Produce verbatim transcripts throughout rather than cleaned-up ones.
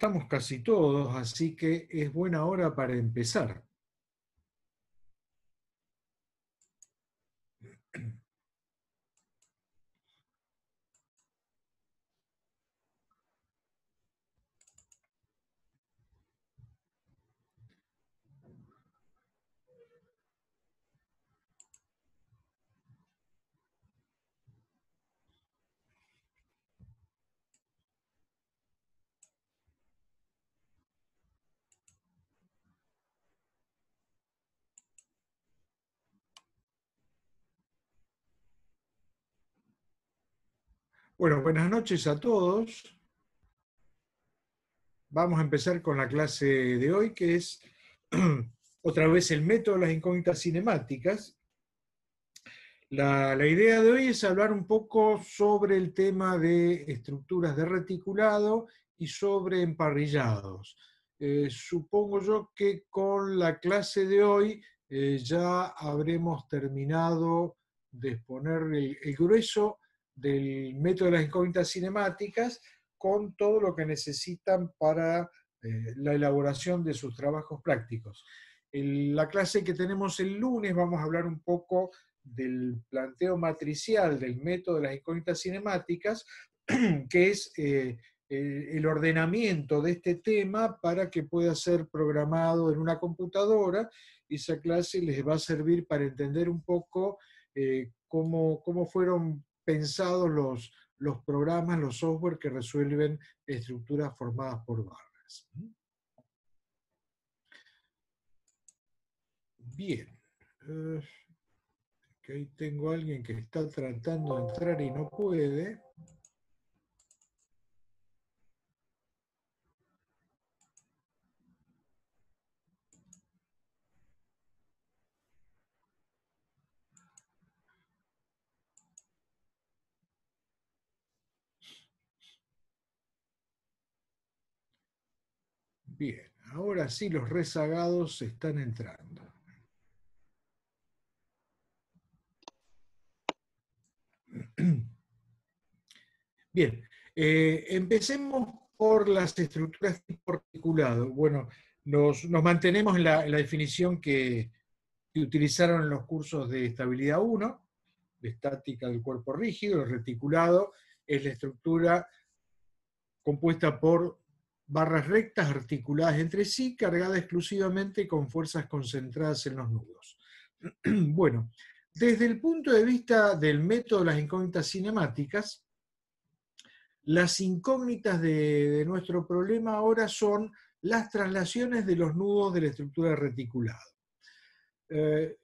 Estamos casi todos, así que es buena hora para empezar. Bueno, buenas noches a todos. Vamos a empezar con la clase de hoy, que es otra vez el método de las incógnitas cinemáticas. La, la idea de hoy es hablar un poco sobre el tema de estructuras de reticulado y sobre emparrillados. Eh, supongo yo que con la clase de hoy eh, ya habremos terminado de exponer el, el grueso del método de las incógnitas cinemáticas con todo lo que necesitan para eh, la elaboración de sus trabajos prácticos. En la clase que tenemos el lunes vamos a hablar un poco del planteo matricial del método de las incógnitas cinemáticas, que es eh, el ordenamiento de este tema para que pueda ser programado en una computadora, y esa clase les va a servir para entender un poco eh, cómo, cómo fueron pensados los, los programas, los software que resuelven estructuras formadas por barras. Bien. Uh, que ahí tengo a alguien que está tratando de entrar y no puede. Bien, ahora sí los rezagados están entrando. Bien, eh, empecemos por las estructuras tipo articulado. Bueno, nos, nos mantenemos en la, en la definición que, que utilizaron en los cursos de estabilidad uno, de estática del cuerpo rígido. El reticulado es la estructura compuesta por barras rectas articuladas entre sí, cargadas exclusivamente con fuerzas concentradas en los nudos. Bueno, desde el punto de vista del método de las incógnitas cinemáticas, las incógnitas de, de nuestro problema ahora son las traslaciones de los nudos de la estructura reticulada. Eh,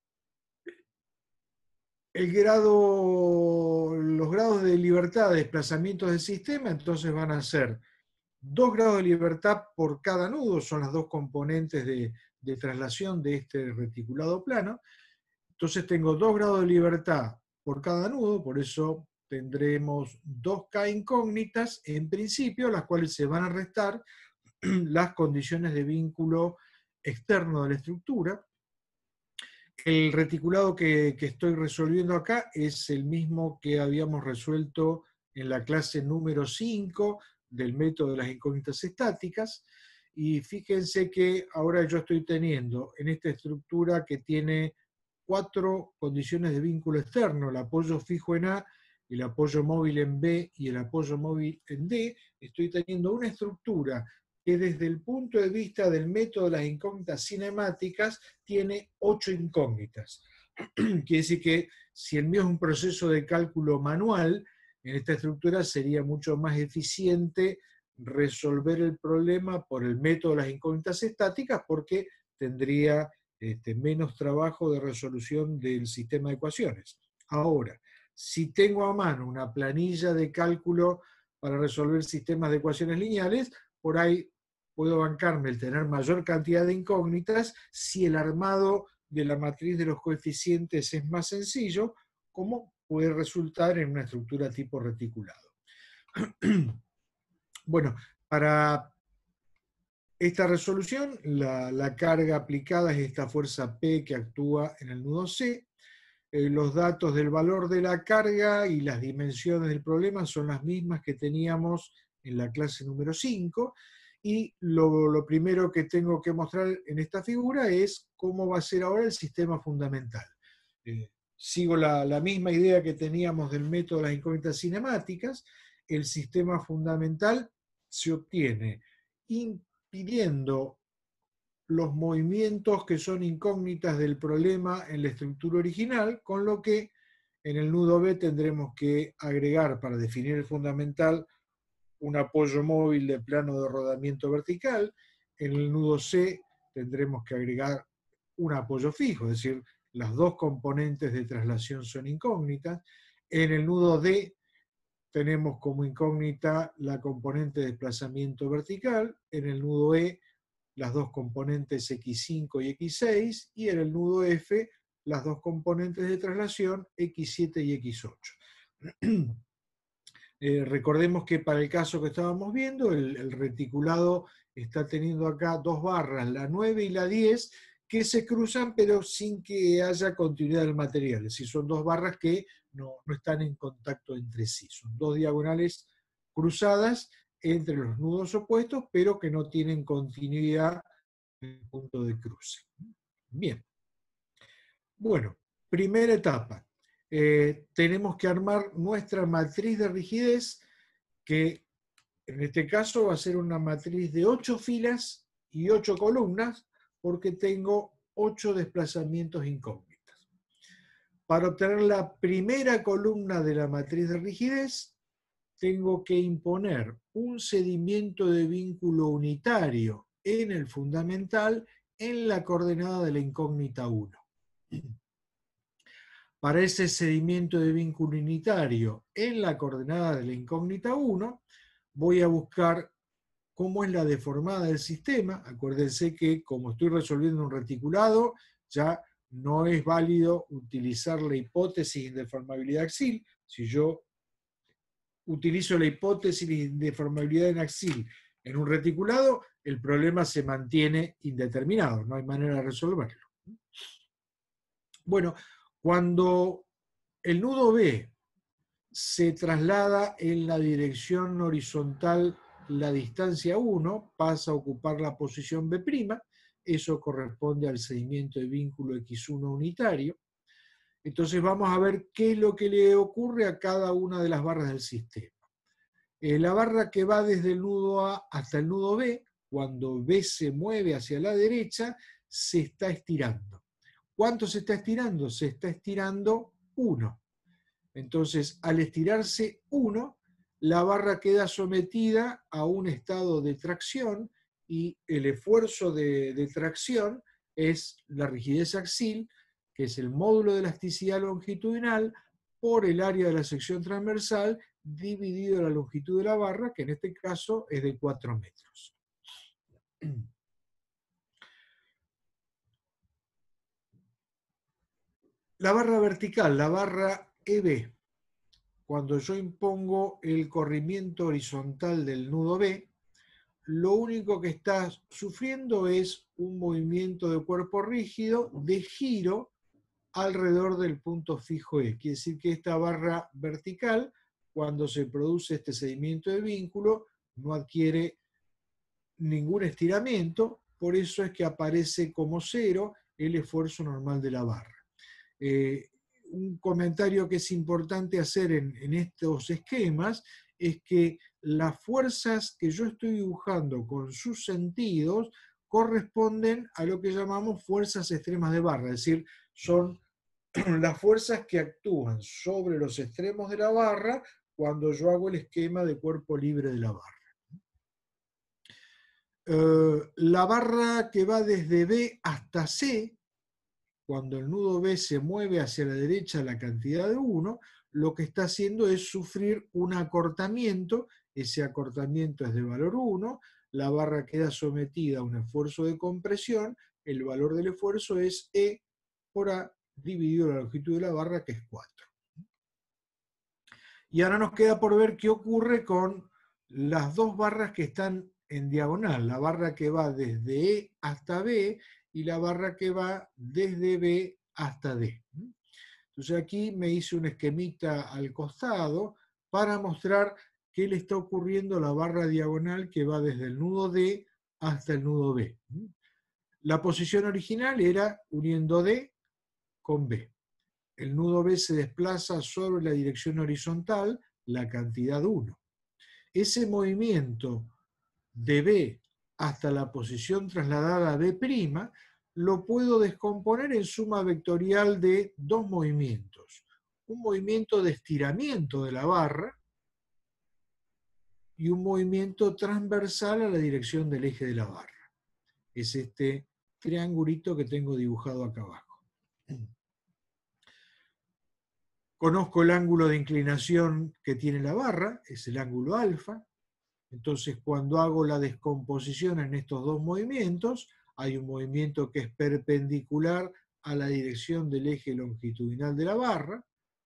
el grado, los grados de libertad de desplazamiento del sistema entonces van a ser dos grados de libertad por cada nudo, son las dos componentes de, de traslación de este reticulado plano. Entonces tengo dos grados de libertad por cada nudo, por eso tendremos dos K incógnitas en principio, las cuales se van a restar las condiciones de vínculo externo de la estructura. El reticulado que, que estoy resolviendo acá es el mismo que habíamos resuelto en la clase número cinco del método de las incógnitas estáticas, y fíjense que ahora yo estoy teniendo en esta estructura que tiene cuatro condiciones de vínculo externo: el apoyo fijo en A, el apoyo móvil en B y el apoyo móvil en D. Estoy teniendo una estructura que desde el punto de vista del método de las incógnitas cinemáticas tiene ocho incógnitas. Quiere decir que si el mío es un proceso de cálculo manual, en esta estructura sería mucho más eficiente resolver el problema por el método de las incógnitas estáticas, porque tendría este, menos trabajo de resolución del sistema de ecuaciones. Ahora, si tengo a mano una planilla de cálculo para resolver sistemas de ecuaciones lineales, por ahí puedo bancarme el tener mayor cantidad de incógnitas si el armado de la matriz de los coeficientes es más sencillo, como puede resultar en una estructura tipo reticulado. Bueno, para esta resolución, la, la carga aplicada es esta fuerza P que actúa en el nudo C. Eh, los datos del valor de la carga y las dimensiones del problema son las mismas que teníamos en la clase número cinco, Y lo, lo primero que tengo que mostrar en esta figura es cómo va a ser ahora el sistema fundamental. Eh, sigo la, la misma idea que teníamos del método de las incógnitas cinemáticas. El sistema fundamental se obtiene impidiendo los movimientos que son incógnitas del problema en la estructura original, con lo que en el nudo B tendremos que agregar para definir el fundamental un apoyo móvil de plano de rodamiento vertical. En el nudo C tendremos que agregar un apoyo fijo, es decir, las dos componentes de traslación son incógnitas. En el nudo D tenemos como incógnita la componente de desplazamiento vertical. En el nudo E las dos componentes equis cinco y equis seis, y en el nudo F las dos componentes de traslación equis siete y equis ocho. Eh, recordemos que para el caso que estábamos viendo, el, el reticulado está teniendo acá dos barras, la nueve y la diez, que se cruzan pero sin que haya continuidad del material. Es decir, son dos barras que no, no están en contacto entre sí. Son dos diagonales cruzadas entre los nudos opuestos, pero que no tienen continuidad en el punto de cruce. Bien. Bueno, primera etapa. Eh, tenemos que armar nuestra matriz de rigidez, que en este caso va a ser una matriz de ocho filas y ocho columnas, porque tengo ocho desplazamientos incógnitos. Para obtener la primera columna de la matriz de rigidez, tengo que imponer un cedimiento de vínculo unitario en el fundamental en la coordenada de la incógnita uno. Para ese cedimiento de vínculo unitario en la coordenada de la incógnita uno, voy a buscar cómo es la deformada del sistema. Acuérdense que como estoy resolviendo un reticulado, ya no es válido utilizar la hipótesis de deformabilidad axil. Si yo utilizo la hipótesis de deformabilidad en axil en un reticulado, el problema se mantiene indeterminado, no hay manera de resolverlo. Bueno, cuando el nudo B se traslada en la dirección horizontal la distancia uno, pasa a ocupar la posición B', eso corresponde al cedimiento de vínculo equis uno unitario. Entonces vamos a ver qué es lo que le ocurre a cada una de las barras del sistema. Eh, la barra que va desde el nudo A hasta el nudo B, cuando B se mueve hacia la derecha, se está estirando. ¿Cuánto se está estirando? Se está estirando uno. Entonces, al estirarse uno, la barra queda sometida a un estado de tracción y el esfuerzo de, de tracción es la rigidez axil, que es el módulo de elasticidad longitudinal por el área de la sección transversal dividido la longitud de la barra, que en este caso es de cuatro metros. La barra vertical, la barra E B, cuando yo impongo el corrimiento horizontal del nudo B, lo único que está sufriendo es un movimiento de cuerpo rígido de giro alrededor del punto fijo E. Quiere decir que esta barra vertical, cuando se produce este cedimiento de vínculo, no adquiere ningún estiramiento, por eso es que aparece como cero el esfuerzo normal de la barra. Eh, un comentario que es importante hacer en, en estos esquemas es que las fuerzas que yo estoy dibujando con sus sentidos corresponden a lo que llamamos fuerzas extremas de barra, es decir, son las fuerzas que actúan sobre los extremos de la barra cuando yo hago el esquema de cuerpo libre de la barra. Eh, la barra que va desde B hasta C, cuando el nudo B se mueve hacia la derecha la cantidad de uno, lo que está haciendo es sufrir un acortamiento, ese acortamiento es de valor uno, la barra queda sometida a un esfuerzo de compresión, el valor del esfuerzo es E por A dividido la longitud de la barra, que es cuatro. Y ahora nos queda por ver qué ocurre con las dos barras que están en diagonal, la barra que va desde E hasta B y la barra que va desde B hasta D. Entonces aquí me hice un esquemita al costado para mostrar qué le está ocurriendo a la barra diagonal que va desde el nudo D hasta el nudo B. La posición original era uniendo D con B. El nudo B se desplaza sobre la dirección horizontal, la cantidad uno. Ese movimiento de B hasta la posición trasladada a B', lo puedo descomponer en suma vectorial de dos movimientos. Un movimiento de estiramiento de la barra y un movimiento transversal a la dirección del eje de la barra. Es este triangulito que tengo dibujado acá abajo. Conozco el ángulo de inclinación que tiene la barra, es el ángulo alfa. Entonces, cuando hago la descomposición en estos dos movimientos, hay un movimiento que es perpendicular a la dirección del eje longitudinal de la barra.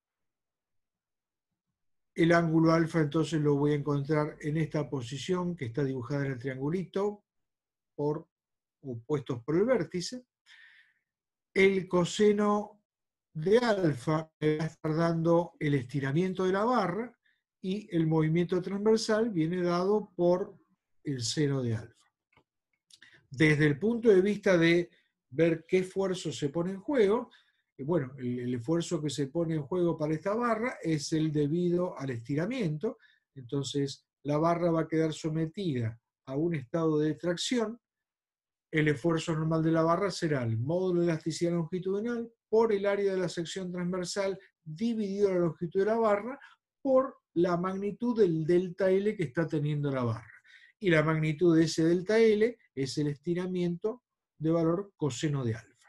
El ángulo alfa entonces lo voy a encontrar en esta posición que está dibujada en el triangulito, por, opuestos por el vértice. El coseno de alfa me va a estar dando el estiramiento de la barra y el movimiento transversal viene dado por el seno de alfa. Desde el punto de vista de ver qué esfuerzo se pone en juego, bueno, el, el esfuerzo que se pone en juego para esta barra es el debido al estiramiento. Entonces la barra va a quedar sometida a un estado de tracción. El esfuerzo normal de la barra será el módulo de elasticidad longitudinal por el área de la sección transversal dividido la longitud de la barra por la magnitud del delta L que está teniendo la barra. Y la magnitud de ese delta L es el estiramiento de valor coseno de alfa.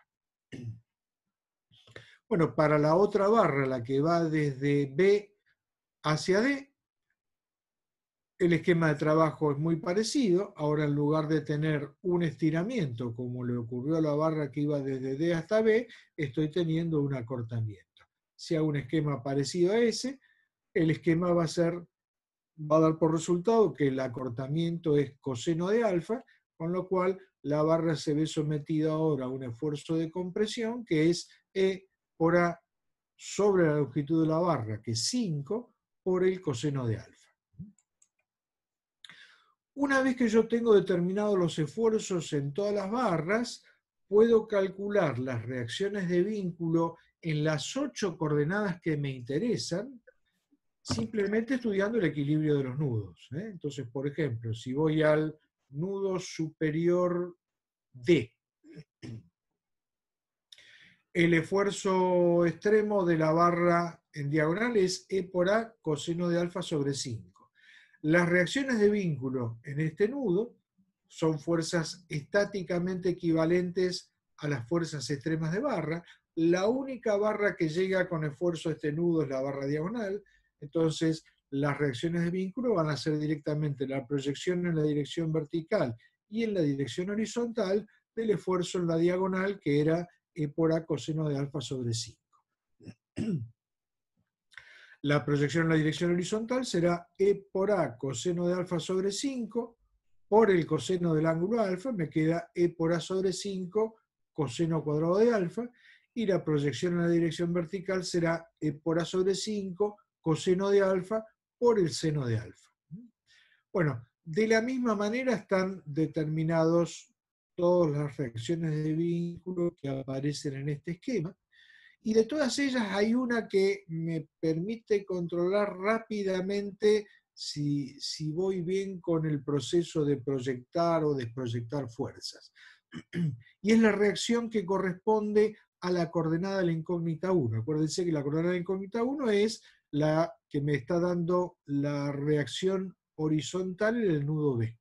Bueno, para la otra barra, la que va desde B hacia D, el esquema de trabajo es muy parecido. Ahora, en lugar de tener un estiramiento, como le ocurrió a la barra que iba desde D hasta B, estoy teniendo un acortamiento. Si hago un esquema parecido a ese, el esquema va a ser, va a dar por resultado que el acortamiento es coseno de alfa, con lo cual la barra se ve sometida ahora a un esfuerzo de compresión que es E por A sobre la longitud de la barra, que es cinco, por el coseno de alfa. Una vez que yo tengo determinados los esfuerzos en todas las barras, puedo calcular las reacciones de vínculo en las ocho coordenadas que me interesan, simplemente estudiando el equilibrio de los nudos. ¿eh? Entonces, por ejemplo, si voy al nudo superior D, el esfuerzo extremo de la barra en diagonal es E por A coseno de alfa sobre cinco. Las reacciones de vínculo en este nudo son fuerzas estáticamente equivalentes a las fuerzas extremas de barra. La única barra que llega con esfuerzo a este nudo es la barra diagonal. Entonces, las reacciones de vínculo van a ser directamente la proyección en la dirección vertical y en la dirección horizontal del esfuerzo en la diagonal, que era E por A coseno de alfa sobre cinco. La proyección en la dirección horizontal será E por A coseno de alfa sobre cinco por el coseno del ángulo alfa, me queda E por A sobre cinco coseno cuadrado de alfa, y la proyección en la dirección vertical será E por A sobre cinco coseno de alfa por el seno de alfa. Bueno, de la misma manera están determinados todas las reacciones de vínculo que aparecen en este esquema. Y de todas ellas hay una que me permite controlar rápidamente si, si voy bien con el proceso de proyectar o desproyectar fuerzas. Y es la reacción que corresponde a la coordenada de la incógnita uno. Acuérdense que la coordenada de la incógnita uno es la que me está dando la reacción horizontal en el nudo B.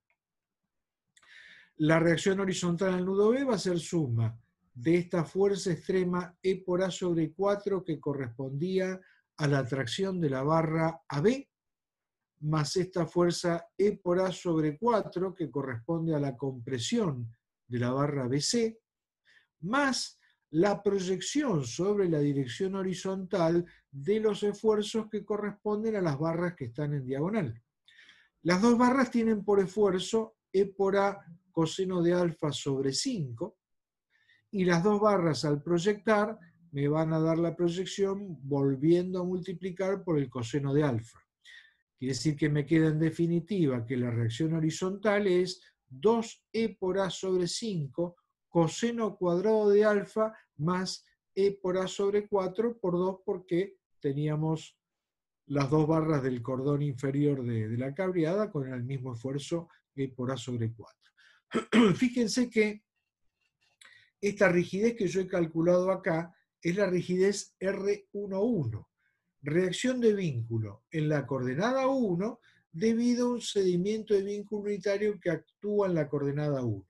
La reacción horizontal en el nudo B va a ser suma de esta fuerza extrema E por A sobre cuatro que correspondía a la tracción de la barra A B, más esta fuerza E por A sobre cuatro que corresponde a la compresión de la barra B C, más la proyección sobre la dirección horizontal de los esfuerzos que corresponden a las barras que están en diagonal. Las dos barras tienen por esfuerzo E por A coseno de alfa sobre cinco, y las dos barras al proyectar me van a dar la proyección volviendo a multiplicar por el coseno de alfa. Quiere decir que me queda en definitiva que la reacción horizontal es dos e por a sobre cinco coseno cuadrado de alfa más e por a sobre cuatro por dos, porque teníamos las dos barras del cordón inferior de, de la cableada con el mismo esfuerzo e por a sobre cuatro. Fíjense que esta rigidez que yo he calculado acá es la rigidez R uno. Reacción de vínculo en la coordenada uno debido a un cedimiento de vínculo unitario que actúa en la coordenada uno.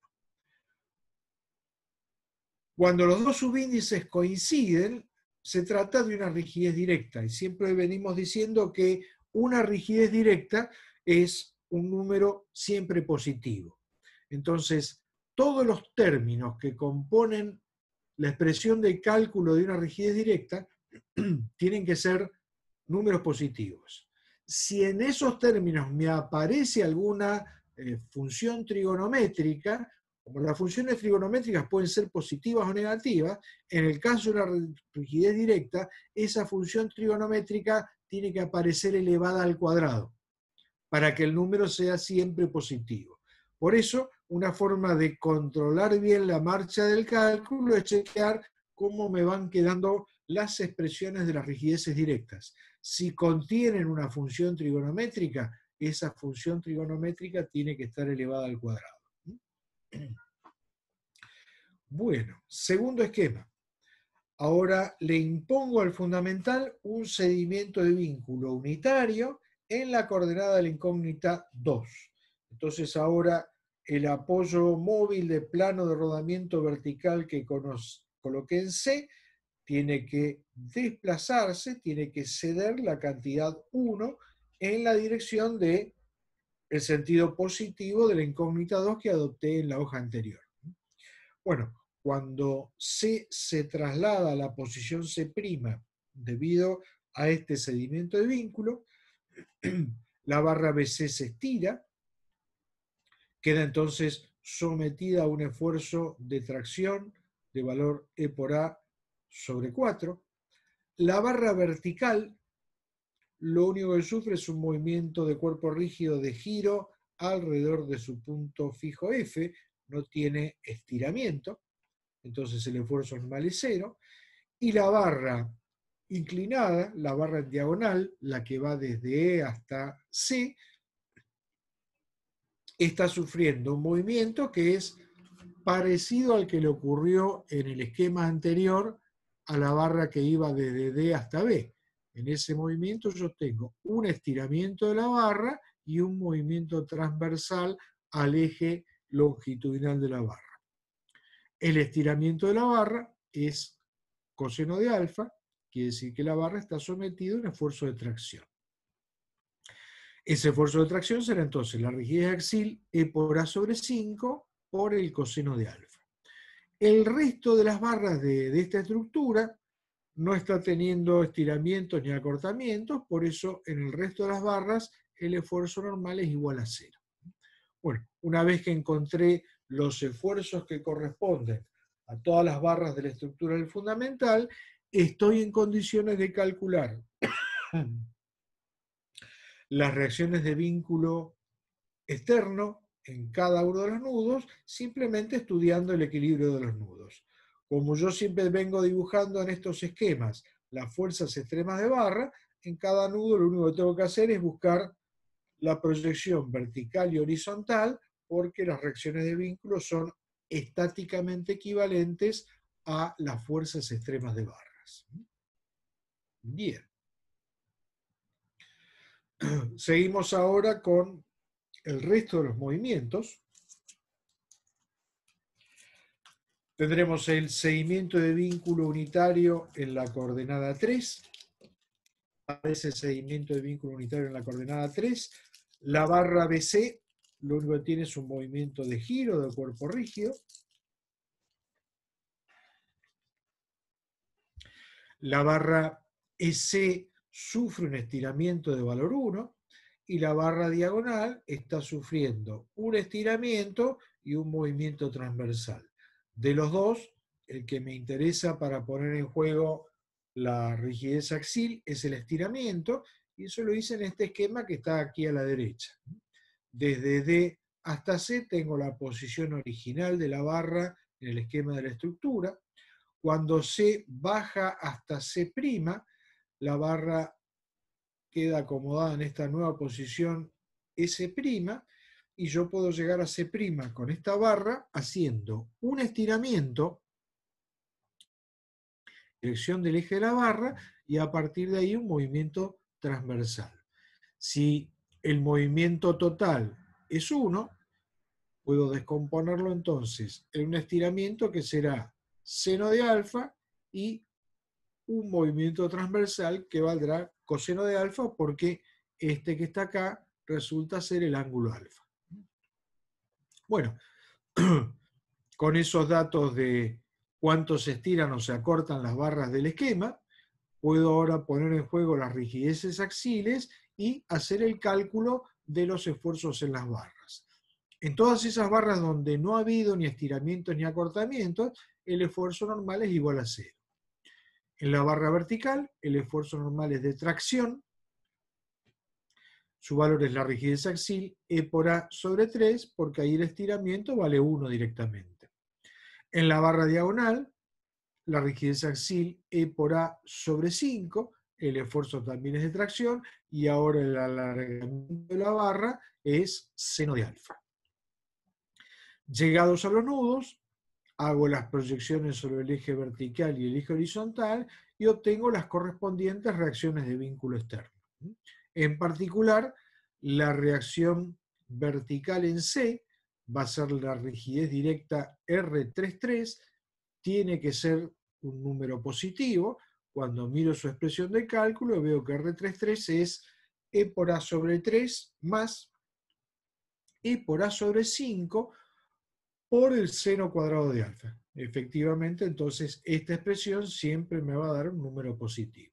Cuando los dos subíndices coinciden, se trata de una rigidez directa, y siempre venimos diciendo que una rigidez directa es un número siempre positivo. Entonces, todos los términos que componen la expresión de cálculo de una rigidez directa tienen que ser números positivos. Si en esos términos me aparece alguna eh, función trigonométrica, como las funciones trigonométricas pueden ser positivas o negativas, en el caso de una rigidez directa, esa función trigonométrica tiene que aparecer elevada al cuadrado para que el número sea siempre positivo. Por eso, una forma de controlar bien la marcha del cálculo es chequear cómo me van quedando las expresiones de las rigideces directas. Si contienen una función trigonométrica, esa función trigonométrica tiene que estar elevada al cuadrado. Bueno, segundo esquema. Ahora le impongo al fundamental un cedimiento de vínculo unitario en la coordenada de la incógnita dos. Entonces ahora el apoyo móvil de plano de rodamiento vertical que coloqué en C tiene que desplazarse, tiene que ceder la cantidad uno en la dirección del sentido positivo de la incógnita dos que adopté en la hoja anterior. Bueno, cuando C se traslada a la posición C' debido a este cedimiento de vínculo, la barra B C se estira, queda entonces sometida a un esfuerzo de tracción de valor E por A sobre cuatro. La barra vertical, lo único que sufre es un movimiento de cuerpo rígido de giro alrededor de su punto fijo F, no tiene estiramiento, entonces el esfuerzo normal es cero, y la barra inclinada, la barra en diagonal, la que va desde E hasta C, está sufriendo un movimiento que es parecido al que le ocurrió en el esquema anterior a la barra que iba desde D hasta B. En ese movimiento yo tengo un estiramiento de la barra y un movimiento transversal al eje longitudinal de la barra. El estiramiento de la barra es coseno de alfa, quiere decir que la barra está sometida a un esfuerzo de tracción. Ese esfuerzo de tracción será entonces la rigidez axial E por A sobre cinco por el coseno de alfa. El resto de las barras de, de esta estructura no está teniendo estiramientos ni acortamientos, por eso en el resto de las barras el esfuerzo normal es igual a cero. Bueno, una vez que encontré los esfuerzos que corresponden a todas las barras de la estructura del fundamental, estoy en condiciones de calcular las reacciones de vínculo externo en cada uno de los nudos, simplemente estudiando el equilibrio de los nudos. Como yo siempre vengo dibujando en estos esquemas las fuerzas extremas de barra, en cada nudo lo único que tengo que hacer es buscar la proyección vertical y horizontal, porque las reacciones de vínculo son estáticamente equivalentes a las fuerzas extremas de barras. Bien. Seguimos ahora con el resto de los movimientos. Tendremos el seguimiento de vínculo unitario en la coordenada tres. Aparece el seguimiento de vínculo unitario en la coordenada tres. La barra B C lo único que tiene es un movimiento de giro del cuerpo rígido. La barra E C sufre un estiramiento de valor uno y la barra diagonal está sufriendo un estiramiento y un movimiento transversal. De los dos, el que me interesa para poner en juego la rigidez axial es el estiramiento, Y eso lo hice en este esquema que está aquí a la derecha. Desde D hasta C tengo la posición original de la barra en el esquema de la estructura. Cuando C baja hasta C', la barra queda acomodada en esta nueva posición S', y yo puedo llegar a C' con esta barra haciendo un estiramiento en dirección del eje de la barra y a partir de ahí un movimiento transversal. Si el movimiento total es uno, puedo descomponerlo entonces en un estiramiento que será seno de alfa y un movimiento transversal que valdrá coseno de alfa, porque este que está acá resulta ser el ángulo alfa. Bueno, con esos datos de cuánto se estiran o se acortan las barras del esquema, puedo ahora poner en juego las rigideces axiles y hacer el cálculo de los esfuerzos en las barras. En todas esas barras donde no ha habido ni estiramientos ni acortamientos, el esfuerzo normal es igual a cero. En la barra vertical, el esfuerzo normal es de tracción, su valor es la rigidez axil, E por A sobre tres, porque ahí el estiramiento vale uno directamente. En la barra diagonal, la rigidez axil, E por A sobre cinco, el esfuerzo también es de tracción, y ahora el alargamiento de la barra es seno de alfa. Llegados a los nudos, hago las proyecciones sobre el eje vertical y el eje horizontal y obtengo las correspondientes reacciones de vínculo externo. En particular, la reacción vertical en C va a ser la rigidez directa R treinta y tres, tiene que ser un número positivo. Cuando miro su expresión de cálculo veo que R treinta y tres es E por A sobre tres más E por A sobre cinco por el seno cuadrado de alfa. Efectivamente, entonces, esta expresión siempre me va a dar un número positivo.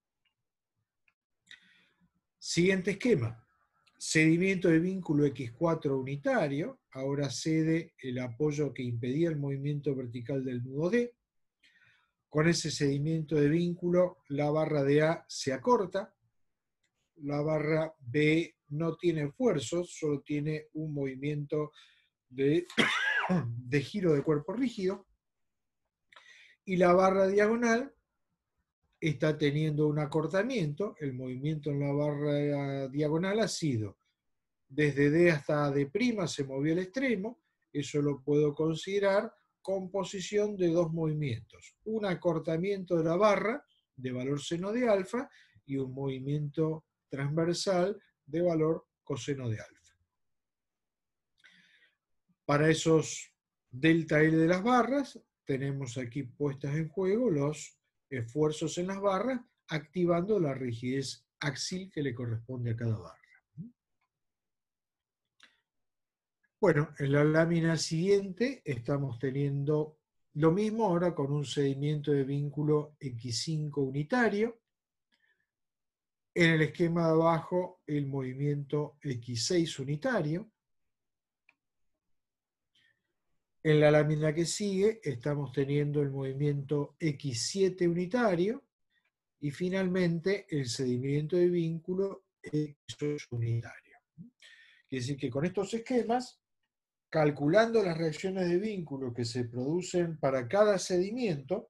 Siguiente esquema. Cedimiento de vínculo equis cuatro unitario. Ahora cede el apoyo que impedía el movimiento vertical del nudo D. Con ese cedimiento de vínculo, la barra de A se acorta. La barra B no tiene esfuerzos, solo tiene un movimiento de, de giro de cuerpo rígido. Y la barra diagonal está teniendo un acortamiento. El movimiento en la barra diagonal ha sido desde D hasta D' se movió el extremo. Eso lo puedo considerar composición de dos movimientos: un acortamiento de la barra de valor seno de alfa y un movimiento transversal de valor coseno de alfa. Para esos delta L de las barras tenemos aquí puestas en juego los esfuerzos en las barras, activando la rigidez axil que le corresponde a cada barra. Bueno, en la lámina siguiente estamos teniendo lo mismo, ahora con un cedimiento de vínculo equis cinco unitario. En el esquema de abajo, el movimiento equis seis unitario. En la lámina que sigue estamos teniendo el movimiento equis siete unitario y finalmente el cedimiento de vínculo equis ocho unitario. Quiere decir que con estos esquemas, calculando las reacciones de vínculo que se producen para cada cedimiento,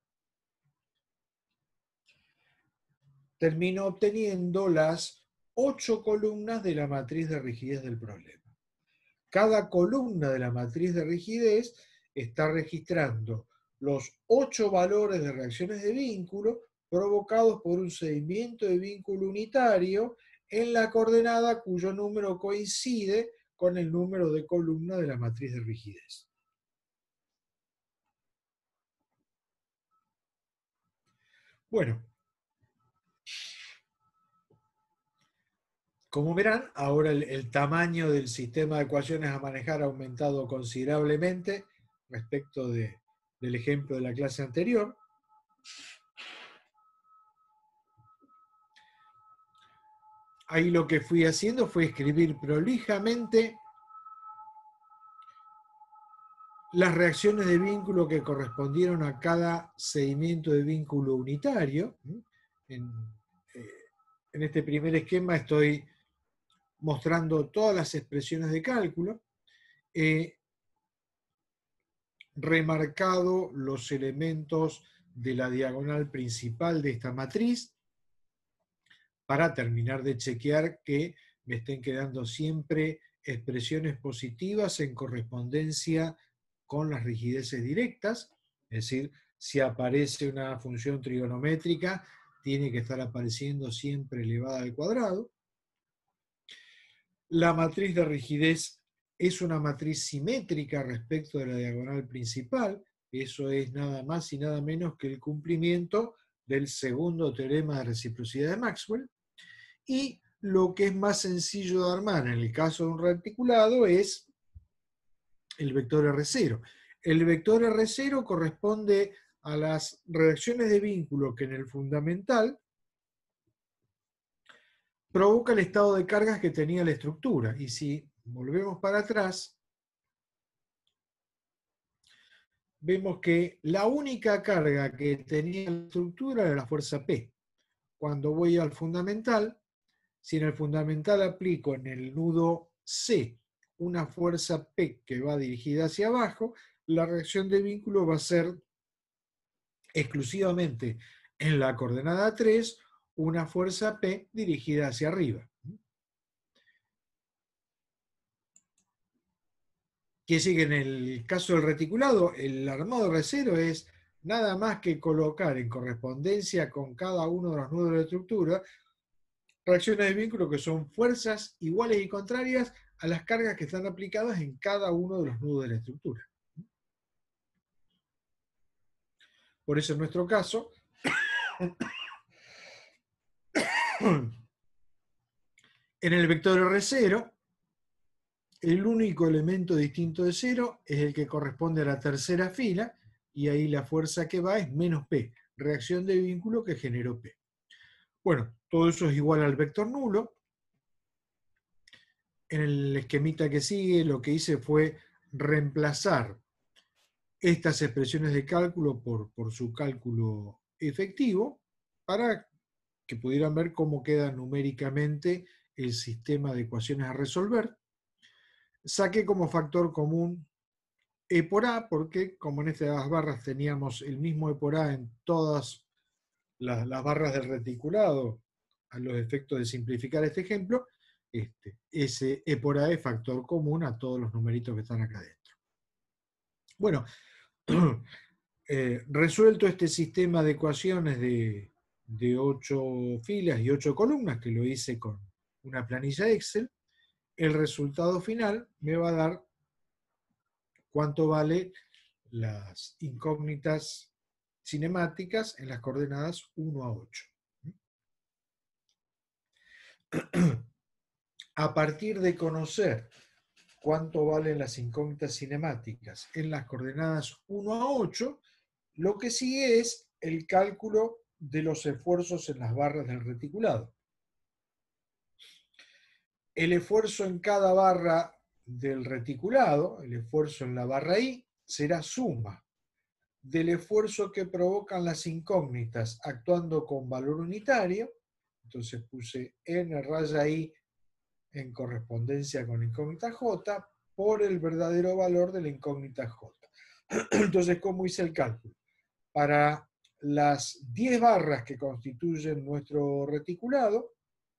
termino obteniendo las ocho columnas de la matriz de rigidez del problema. Cada columna de la matriz de rigidez está registrando los ocho valores de reacciones de vínculo provocados por un cedimiento de vínculo unitario en la coordenada cuyo número coincide con el número de columna de la matriz de rigidez. Bueno, como verán, ahora el, el tamaño del sistema de ecuaciones a manejar ha aumentado considerablemente respecto de, del ejemplo de la clase anterior. Ahí lo que fui haciendo fue escribir prolijamente las reacciones de vínculo que correspondieron a cada cedimiento de vínculo unitario. En, eh, en este primer esquema estoy mostrando todas las expresiones de cálculo. He remarcado los elementos de la diagonal principal de esta matriz para terminar de chequear que me estén quedando siempre expresiones positivas en correspondencia con las rigideces directas, es decir, si aparece una función trigonométrica, tiene que estar apareciendo siempre elevada al cuadrado. La matriz de rigidez es una matriz simétrica respecto de la diagonal principal, eso es nada más y nada menos que el cumplimiento del segundo teorema de reciprocidad de Maxwell. Y lo que es más sencillo de armar en el caso de un reticulado es el vector R cero. El vector R cero corresponde a las reacciones de vínculo que en el fundamental provoca el estado de cargas que tenía la estructura. Y si volvemos para atrás, vemos que la única carga que tenía la estructura era la fuerza P. Cuando voy al fundamental, si en el fundamental aplico en el nudo C una fuerza P que va dirigida hacia abajo, la reacción de vínculo va a ser exclusivamente en la coordenada tres una fuerza P dirigida hacia arriba. Quiere decir que en el caso del reticulado, el armado R cero es nada más que colocar en correspondencia con cada uno de los nudos de la estructura reacciones de vínculo que son fuerzas iguales y contrarias a las cargas que están aplicadas en cada uno de los nudos de la estructura. Por eso en nuestro caso, en el vector R cero, el único elemento distinto de cero es el que corresponde a la tercera fila, y ahí la fuerza que va es menos P, reacción de vínculo que generó P. Bueno, todo eso es igual al vector nulo. En el esquemita que sigue, lo que hice fue reemplazar estas expresiones de cálculo por, por su cálculo efectivo para que pudieran ver cómo queda numéricamente el sistema de ecuaciones a resolver. Saqué como factor común E por A, porque como en estas barras teníamos el mismo E por A en todas las, las barras del reticulado, a los efectos de simplificar este ejemplo, este, ese E por A es factor común a todos los numeritos que están acá adentro. Bueno, eh, resuelto este sistema de ecuaciones de, de ocho filas y ocho columnas, que lo hice con una planilla Excel, el resultado final me va a dar cuánto vale las incógnitas cinemáticas en las coordenadas uno a ocho. A partir de conocer cuánto valen las incógnitas cinemáticas en las coordenadas uno a ocho, lo que sigue es el cálculo de los esfuerzos en las barras del reticulado. El esfuerzo en cada barra del reticulado, el esfuerzo en la barra I, será suma del esfuerzo que provocan las incógnitas actuando con valor unitario. Entonces puse n raya I en correspondencia con la incógnita J por el verdadero valor de la incógnita J. Entonces, ¿cómo hice el cálculo? Para las diez barras que constituyen nuestro reticulado,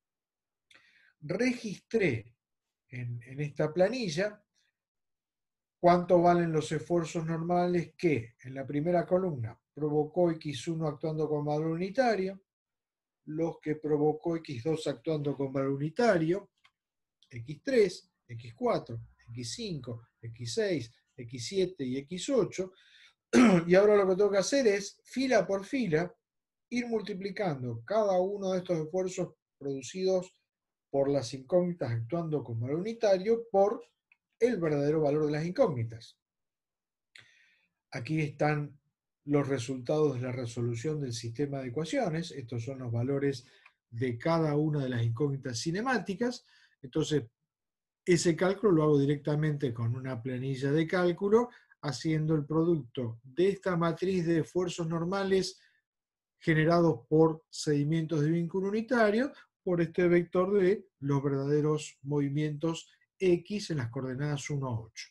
registré en, en esta planilla cuánto valen los esfuerzos normales que en la primera columna provocó equis uno actuando con valor unitario, los que provocó equis dos actuando con valor unitario, equis tres, equis cuatro, equis cinco, equis seis, equis siete y equis ocho. Y ahora lo que tengo que hacer es, fila por fila, ir multiplicando cada uno de estos esfuerzos producidos por las incógnitas actuando con valor unitario por el verdadero valor de las incógnitas. Aquí están los resultados de la resolución del sistema de ecuaciones. Estos son los valores de cada una de las incógnitas cinemáticas. Entonces, ese cálculo lo hago directamente con una planilla de cálculo, haciendo el producto de esta matriz de esfuerzos normales generados por sedimentos de vínculo unitario por este vector de los verdaderos movimientos X en las coordenadas uno a ocho.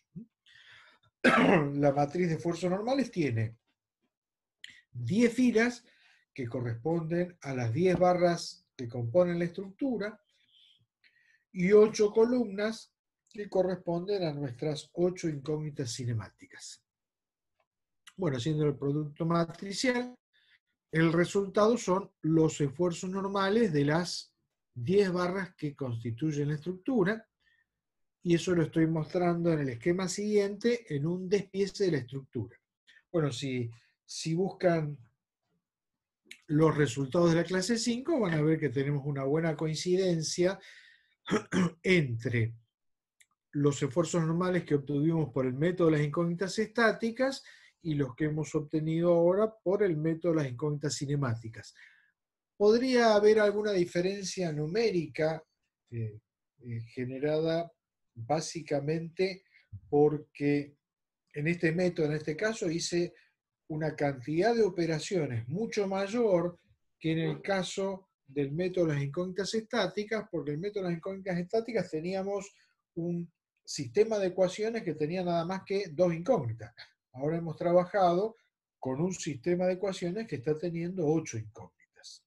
La matriz de esfuerzos normales tiene diez filas que corresponden a las diez barras que componen la estructura y ocho columnas que corresponden a nuestras ocho incógnitas cinemáticas. Bueno, haciendo el producto matricial, el resultado son los esfuerzos normales de las diez barras que constituyen la estructura, y eso lo estoy mostrando en el esquema siguiente en un despiece de la estructura. Bueno, si, si buscan los resultados de la clase cinco, van a ver que tenemos una buena coincidencia entre los esfuerzos normales que obtuvimos por el método de las incógnitas estáticas y los que hemos obtenido ahora por el método de las incógnitas cinemáticas. Podría haber alguna diferencia numérica eh, eh, generada básicamente porque en este método, en este caso, hice una cantidad de operaciones mucho mayor que en el caso del método de las incógnitas estáticas, porque en el método de las incógnitas estáticas teníamos un sistema de ecuaciones que tenía nada más que dos incógnitas. Ahora hemos trabajado con un sistema de ecuaciones que está teniendo ocho incógnitas.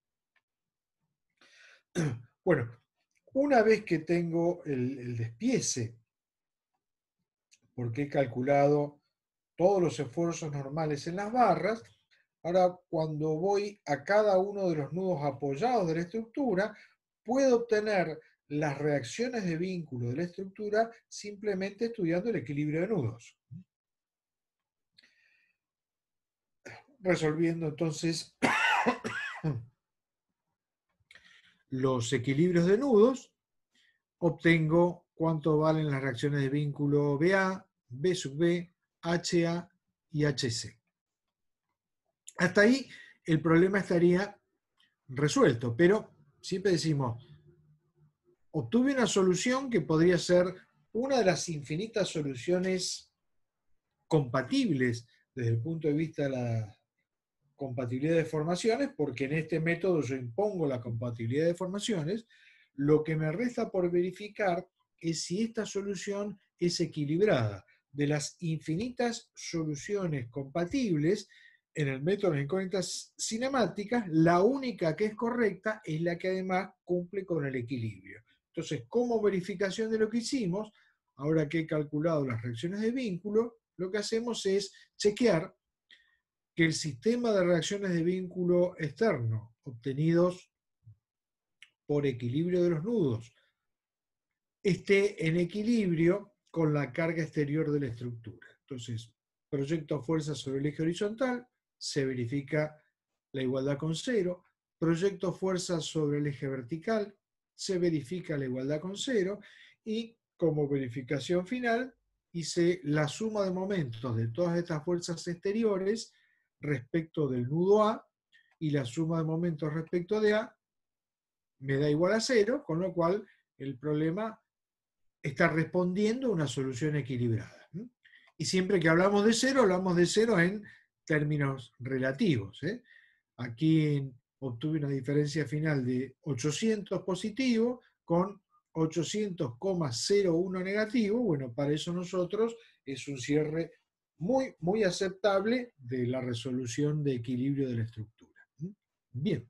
Bueno, una vez que tengo el, el despiece, porque he calculado todos los esfuerzos normales en las barras, ahora cuando voy a cada uno de los nudos apoyados de la estructura, puedo obtener las reacciones de vínculo de la estructura simplemente estudiando el equilibrio de nudos. Resolviendo entonces los equilibrios de nudos, obtengo cuánto valen las reacciones de vínculo B A, B sub B, H A y H C. Hasta ahí el problema estaría resuelto, pero siempre decimos, obtuve una solución que podría ser una de las infinitas soluciones compatibles desde el punto de vista de la compatibilidad de formaciones, porque en este método yo impongo la compatibilidad de formaciones. Lo que me resta por verificar es si esta solución es equilibrada. De las infinitas soluciones compatibles en el método de las incógnitas cinemáticas, la única que es correcta es la que además cumple con el equilibrio. Entonces, como verificación de lo que hicimos, ahora que he calculado las reacciones de vínculo, lo que hacemos es chequear que el sistema de reacciones de vínculo externo obtenidos por equilibrio de los nudos esté en equilibrio con la carga exterior de la estructura. Entonces, proyecto fuerza sobre el eje horizontal, se verifica la igualdad con cero. Proyecto fuerza sobre el eje vertical, se verifica la igualdad con cero. Y como verificación final, hice la suma de momentos de todas estas fuerzas exteriores respecto del nudo A, y la suma de momentos respecto de A me da igual a cero, con lo cual el problema está respondiendo a una solución equilibrada. Y siempre que hablamos de cero, hablamos de cero en términos relativos. ¿eh? Aquí obtuve una diferencia final de ochocientos positivo con ochocientos coma cero uno negativo. Bueno, para eso nosotros es un cierre muy, muy aceptable de la resolución de equilibrio de la estructura. Bien.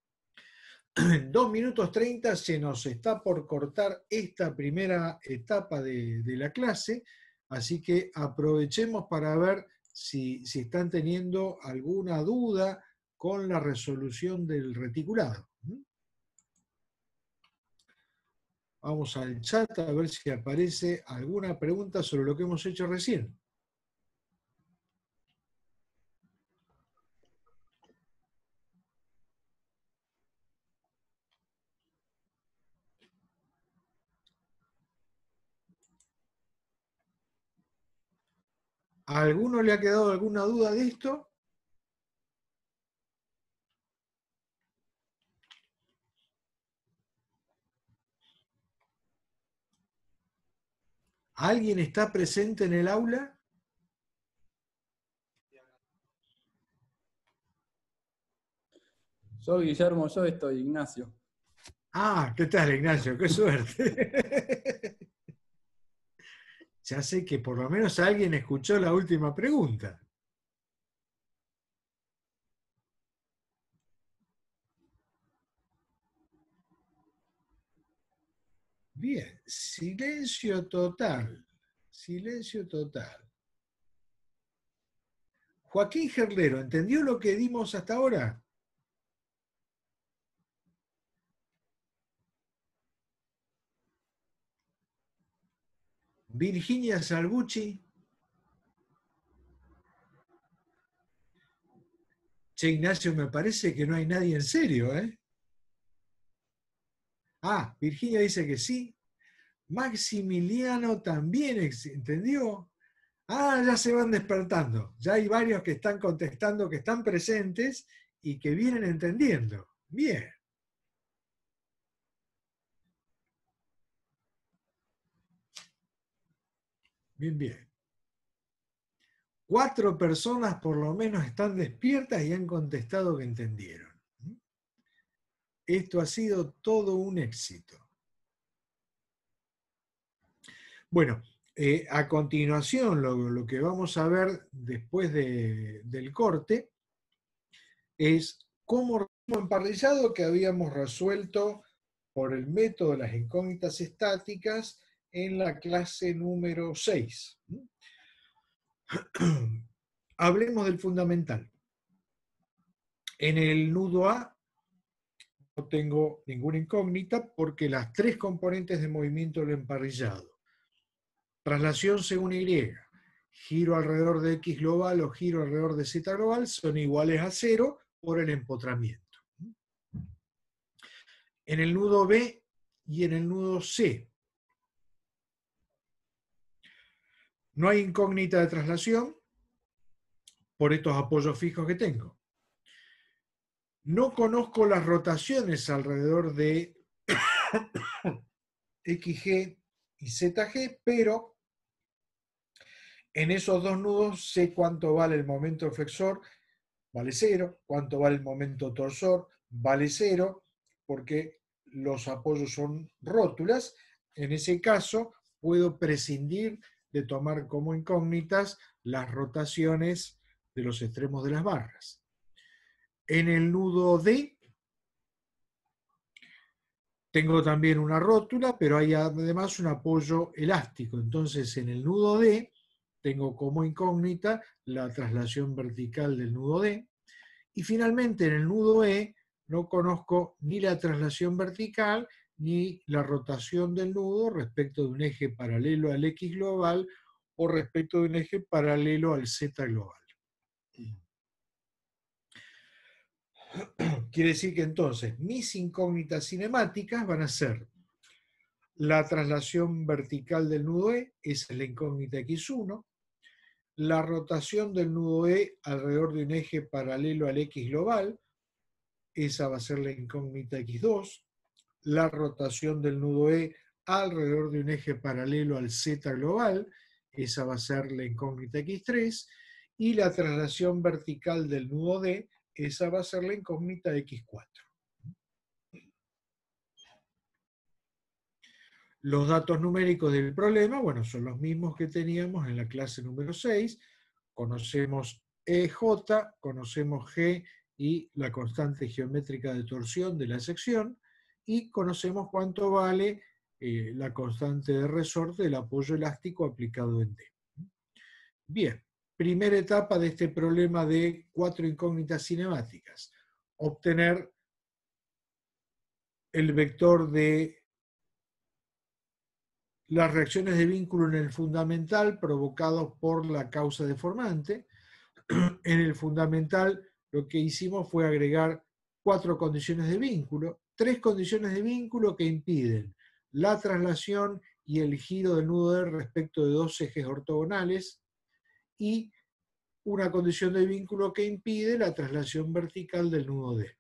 En dos minutos treinta se nos está por cortar esta primera etapa de, de la clase, así que aprovechemos para ver si, si están teniendo alguna duda con la resolución del reticulado. Vamos al chat a ver si aparece alguna pregunta sobre lo que hemos hecho recién. ¿A alguno le ha quedado alguna duda de esto? ¿Alguien está presente en el aula? Yo, Guillermo, yo estoy, Ignacio. Ah, ¿qué tal, Ignacio? ¡Qué suerte! Ya sé que por lo menos alguien escuchó la última pregunta. Bien, silencio total. Silencio total. Joaquín Gerlero, ¿entendió lo que dimos hasta ahora? Virginia Salvucci. Che, Ignacio, me parece que no hay nadie en serio, ¿eh? Ah, Virginia dice que sí. Maximiliano también, ¿entendió? Ah, ya se van despertando. Ya hay varios que están contestando, que están presentes y que vienen entendiendo. Bien, bien, bien. Cuatro personas por lo menos están despiertas y han contestado que entendieron. Esto ha sido todo un éxito. Bueno, eh, a continuación lo, lo, que vamos a ver después de, del corte es cómo emparrillado que habíamos resuelto por el método de las incógnitas estáticas en la clase número seis. Hablemos del fundamental. En el nudo A no tengo ninguna incógnita porque las tres componentes de movimiento del emparrillado, traslación según Y, giro alrededor de X global o giro alrededor de Z global, son iguales a cero por el empotramiento. En el nudo B y en el nudo C no hay incógnita de traslación por estos apoyos fijos que tengo. No conozco las rotaciones alrededor de X G y Z G, pero en esos dos nudos sé cuánto vale el momento flexor, vale cero, cuánto vale el momento torsor, vale cero, porque los apoyos son rótulas. En ese caso, puedo prescindir de tomar como incógnitas las rotaciones de los extremos de las barras. En el nudo D tengo también una rótula, pero hay además un apoyo elástico. Entonces, en el nudo D tengo como incógnita la traslación vertical del nudo D. Y finalmente, en el nudo E no conozco ni la traslación vertical ni la rotación del nudo respecto de un eje paralelo al X global o respecto de un eje paralelo al Z global. Quiere decir que entonces mis incógnitas cinemáticas van a ser la traslación vertical del nudo E, esa es la incógnita X uno, la rotación del nudo E alrededor de un eje paralelo al X global, esa va a ser la incógnita X dos, la rotación del nudo E alrededor de un eje paralelo al Z global, esa va a ser la incógnita X tres, y la traslación vertical del nudo D, esa va a ser la incógnita X cuatro. Los datos numéricos del problema, bueno, son los mismos que teníamos en la clase número seis. Conocemos E J, conocemos G y la constante geométrica de torsión de la sección, y conocemos cuánto vale eh, la constante de resorte del apoyo elástico aplicado en D. Bien, primera etapa de este problema de cuatro incógnitas cinemáticas. Obtener el vector de las reacciones de vínculo en el fundamental provocados por la causa deformante. En el fundamental lo que hicimos fue agregar cuatro condiciones de vínculo, tres condiciones de vínculo que impiden la traslación y el giro del nudo D respecto de dos ejes ortogonales, y una condición de vínculo que impide la traslación vertical del nudo D.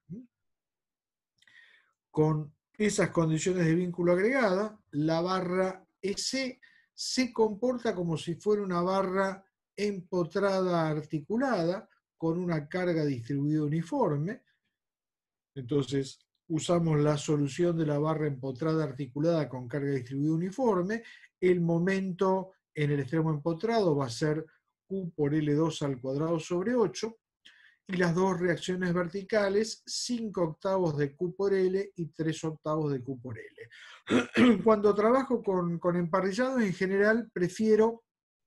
Con esas condiciones de vínculo agregadas, la barra E C se comporta como si fuera una barra empotrada articulada con una carga distribuida uniforme. Entonces, usamos la solución de la barra empotrada articulada con carga distribuida uniforme. El momento en el extremo empotrado va a ser Q por L dos al cuadrado sobre ocho. Y las dos reacciones verticales, cinco octavos de Q por L y tres octavos de Q por L. Cuando trabajo con, con emparrillados, en general prefiero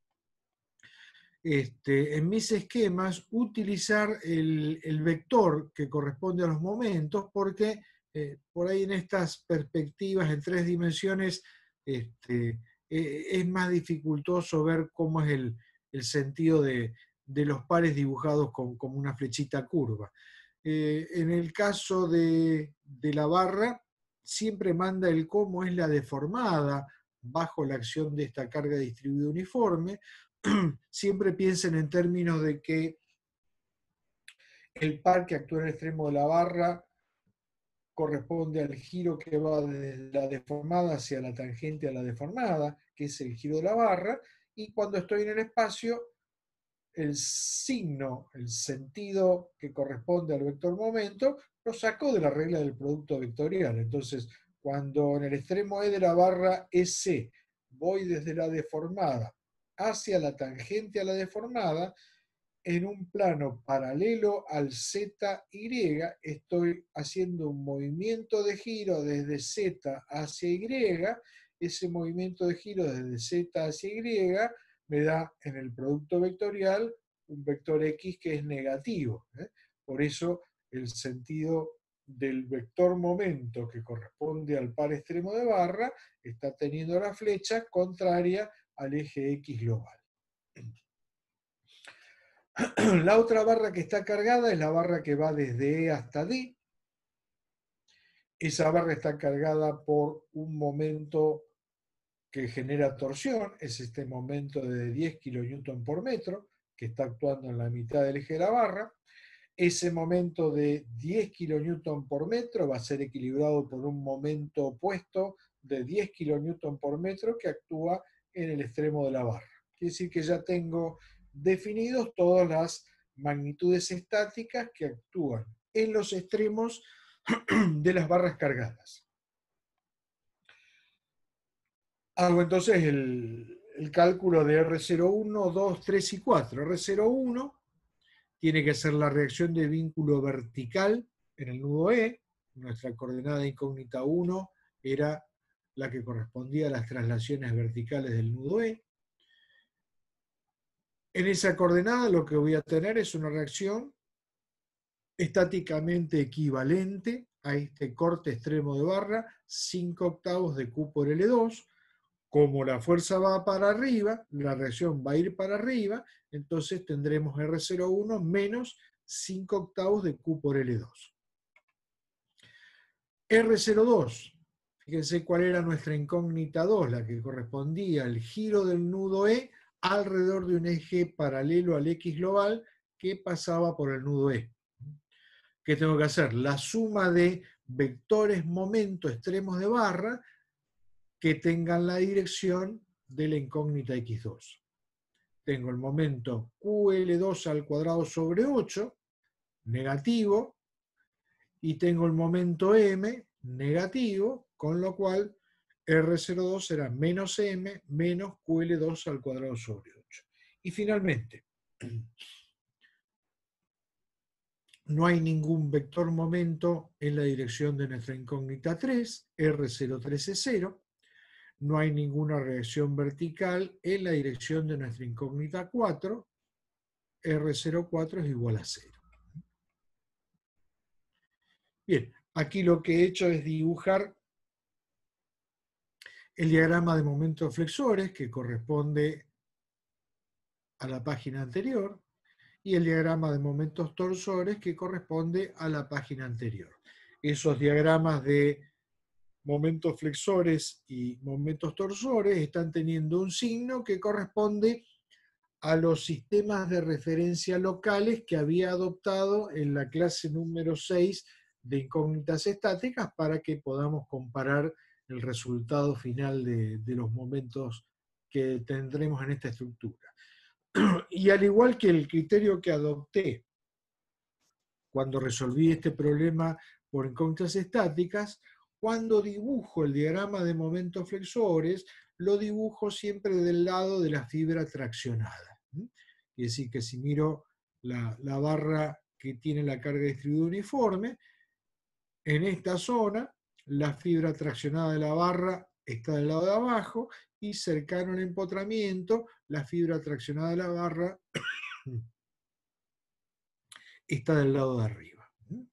Este, en mis esquemas utilizar el, el vector que corresponde a los momentos, porque eh, por ahí en estas perspectivas en tres dimensiones este, eh, es más dificultoso ver cómo es el, el sentido de, de los pares dibujados con, como una flechita curva. Eh, en el caso de, de la barra, siempre manda el cómo es la deformada bajo la acción de esta carga distribuida uniforme. Siempre piensen en términos de que el par que actúa en el extremo de la barra corresponde al giro que va de la deformada hacia la tangente a la deformada, que es el giro de la barra, y cuando estoy en el espacio, el signo, el sentido que corresponde al vector momento, lo saco de la regla del producto vectorial. Entonces, cuando en el extremo E de la barra E C voy desde la deformada hacia la tangente a la deformada, en un plano paralelo al Z Y, estoy haciendo un movimiento de giro desde Z hacia Y. Ese movimiento de giro desde Z hacia Y me da en el producto vectorial un vector X que es negativo. ¿eh? Por eso el sentido del vector momento que corresponde al par extremo de barra está teniendo la flecha contraria al eje X global. La otra barra que está cargada es la barra que va desde E hasta D. Esa barra está cargada por un momento que genera torsión, es este momento de diez kilonewton por metro, que está actuando en la mitad del eje de la barra. Ese momento de diez kilonewton por metro va a ser equilibrado por un momento opuesto de diez kilonewton por metro que actúa en el extremo de la barra. Quiere decir que ya tengo definidos todas las magnitudes estáticas que actúan en los extremos de las barras cargadas. Hago entonces el, el cálculo de R cero uno, dos, tres y cuatro. R cero uno tiene que ser la reacción de vínculo vertical en el nudo E. Nuestra coordenada incógnita uno era la que correspondía a las traslaciones verticales del nudo E. En esa coordenada lo que voy a tener es una reacción estáticamente equivalente a este corte extremo de barra, cinco octavos de Q por L dos. Como la fuerza va para arriba, la reacción va a ir para arriba, entonces tendremos R cero uno menos cinco octavos de Q por L dos. R cero dos, fíjense cuál era nuestra incógnita dos, la que correspondía al giro del nudo E alrededor de un eje paralelo al X global que pasaba por el nudo E. ¿Qué tengo que hacer? La suma de vectores momento extremos de barra que tengan la dirección de la incógnita X dos. Tengo el momento Q L dos al cuadrado sobre ocho, negativo, y tengo el momento M, negativo, con lo cual R cero dos será menos M menos Q L dos al cuadrado sobre ocho. Y finalmente, no hay ningún vector momento en la dirección de nuestra incógnita tres, R cero tres es cero. No hay ninguna reacción vertical en la dirección de nuestra incógnita cuatro, R cero cuatro es igual a cero. Bien, aquí lo que he hecho es dibujar el diagrama de momentos flexores que corresponde a la página anterior y el diagrama de momentos torsores que corresponde a la página anterior. Esos diagramas de momentos flexores y momentos torsores están teniendo un signo que corresponde a los sistemas de referencia locales que había adoptado en la clase número seis de incógnitas estáticas para que podamos comparar el resultado final de, de los momentos que tendremos en esta estructura. Y al igual que el criterio que adopté cuando resolví este problema por incógnitas estáticas, cuando dibujo el diagrama de momentos flexores, lo dibujo siempre del lado de la fibra traccionada. Es decir, que si miro la, la barra que tiene la carga distribuida uniforme, en esta zona, la fibra traccionada de la barra está del lado de abajo y cercano al empotramiento, la fibra traccionada de la barra está del lado de arriba.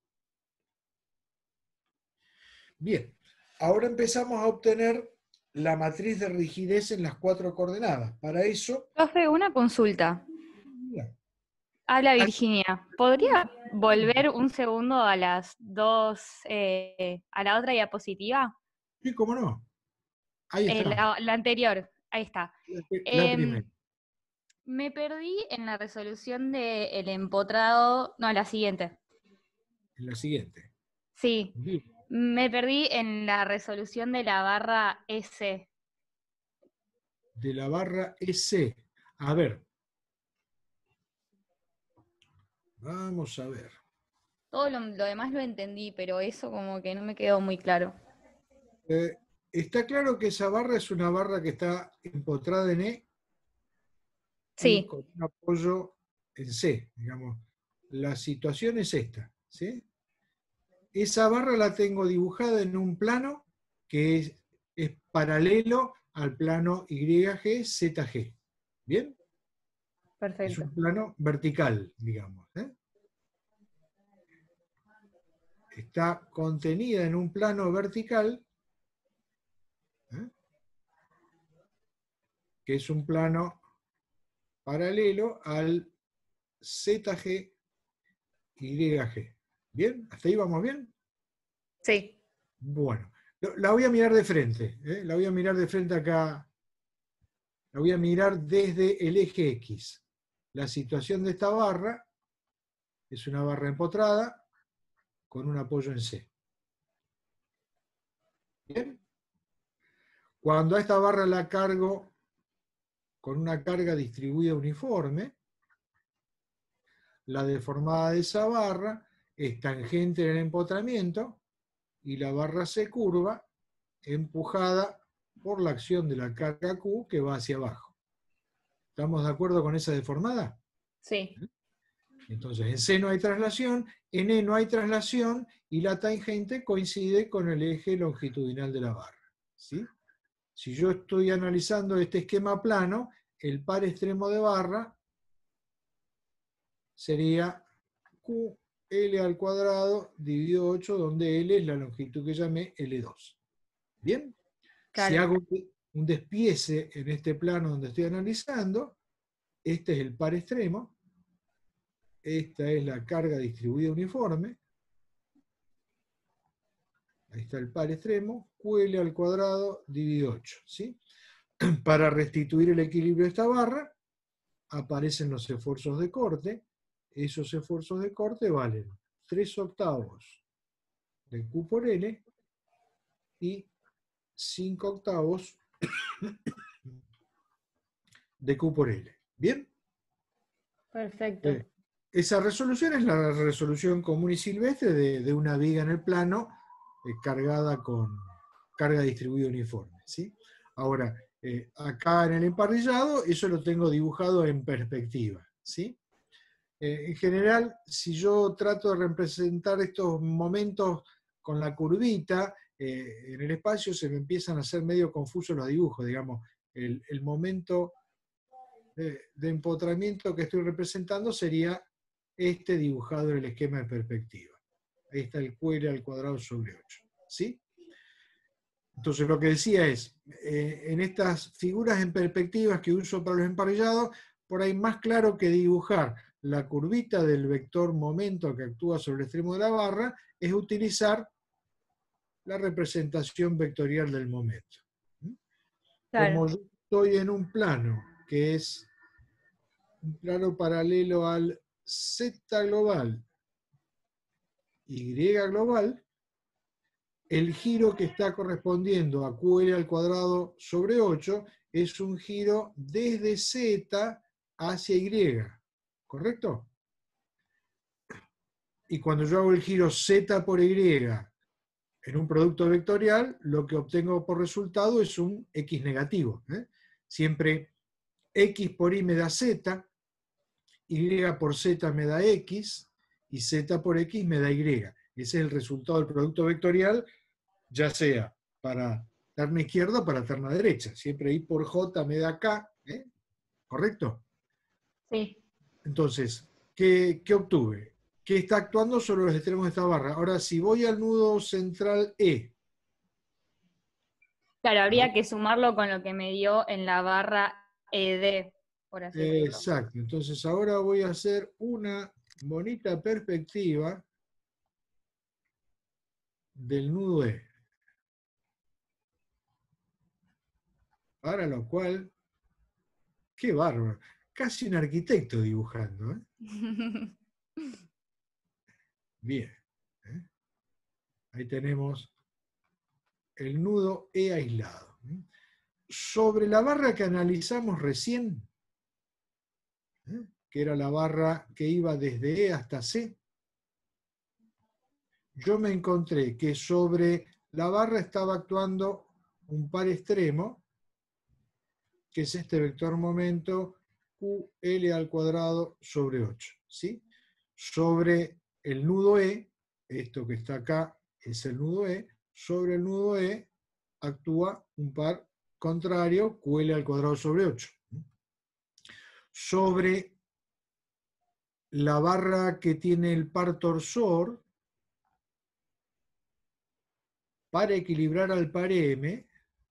Bien, ahora empezamos a obtener la matriz de rigidez en las cuatro coordenadas. Para eso... Profe, una consulta. Mira, Habla Virginia. ¿Podría volver un segundo a las dos, eh, a la otra diapositiva? sí, cómo no. Ahí Eh, está. la, la anterior, ahí está. La, la Eh, primera. me perdí en la resolución del empotrado, no, la siguiente. La siguiente. Sí, Bien. me perdí en la resolución de la barra S. De la barra S. A ver. Vamos a ver. Todo lo, lo demás lo entendí, pero eso como que no me quedó muy claro. Eh, está claro que esa barra es una barra que está empotrada en E y Sí, con un apoyo en C, digamos. La situación es esta, ¿sí? Esa barra la tengo dibujada en un plano que es, es paralelo al plano Y G Z G. ¿Bien? Es perfecto. un plano vertical, digamos. ¿eh? Está contenida en un plano vertical, ¿eh? que es un plano paralelo al Z G Y G. ¿Bien? ¿Hasta ahí vamos bien? Sí. Bueno, la voy a mirar de frente. ¿eh? La voy a mirar de frente acá. La voy a mirar desde el eje X. La situación de esta barra es una barra empotrada con un apoyo en C. ¿Bien? Cuando a esta barra la cargo con una carga distribuida uniforme, la deformada de esa barra es tangente en el empotramiento y la barra se curva empujada por la acción de la carga Q que va hacia abajo. ¿Estamos de acuerdo con esa deformada? Sí. Entonces, en C no hay traslación, en E no hay traslación y la tangente coincide con el eje longitudinal de la barra. ¿Sí? Si yo estoy analizando este esquema plano, el par extremo de barra sería Q L al cuadrado dividido ocho, donde L es la longitud que llamé L dos. ¿Bien? Si Claro. hago un despiece en este plano donde estoy analizando, este es el par extremo, esta es la carga distribuida uniforme, ahí está el par extremo, Q L al cuadrado dividido ocho. ¿Sí? Para restituir el equilibrio de esta barra, aparecen los esfuerzos de corte. Esos esfuerzos de corte valen tres octavos de Q por L y cinco octavos de Q por L. ¿Bien? Perfecto. Eh, esa resolución es la resolución común y silvestre de, de una viga en el plano eh, cargada con carga distribuida uniforme. ¿sí? Ahora, eh, acá en el emparrillado, eso lo tengo dibujado en perspectiva. ¿sí? Eh, en general, si yo trato de representar estos momentos con la curvita, eh, en el espacio se me empiezan a hacer medio confusos los dibujos, digamos, el, el momento de, de empotramiento que estoy representando sería este dibujado en el esquema de perspectiva. Ahí está el Q L al cuadrado sobre ocho. ¿Sí? Entonces lo que decía es, eh, en estas figuras en perspectivas que uso para los emparrillados, por ahí más claro que dibujar la curvita del vector momento que actúa sobre el extremo de la barra, es utilizar la representación vectorial del momento. Claro. Como yo estoy en un plano que es un plano paralelo al Z global, Y global, el giro que está correspondiendo a Q L al cuadrado sobre ocho es un giro desde Z hacia Y. ¿Correcto? y cuando yo hago el giro Z por Y en un producto vectorial, lo que obtengo por resultado es un X negativo. ¿eh? Siempre X por Y me da Z, Y por Z me da X, y Z por X me da Y. Ese es el resultado del producto vectorial, ya sea para terna izquierda o para terna derecha. Siempre Y por J me da K, ¿eh? ¿Correcto? Sí. Entonces, ¿qué, qué obtuve? Que está actuando sobre los extremos de esta barra. Ahora, si voy al nudo central E. Claro, habría que sumarlo con lo que me dio en la barra E D, por así decirlo. Exacto. Entonces, ahora voy a hacer una bonita perspectiva del nudo E. Para lo cual, qué bárbaro. Casi un arquitecto dibujando. ¿eh? Bien. ¿eh? Ahí tenemos el nudo E aislado. Sobre la barra que analizamos recién, ¿eh? que era la barra que iba desde E hasta C, yo me encontré que sobre la barra estaba actuando un par extremo, que es este vector momento Q L al cuadrado sobre ocho. ¿sí? Sobre el nudo E, esto que está acá es el nudo E, sobre el nudo E actúa un par contrario, Q L al cuadrado sobre ocho. Sobre la barra que tiene el par torsor, para equilibrar al par M,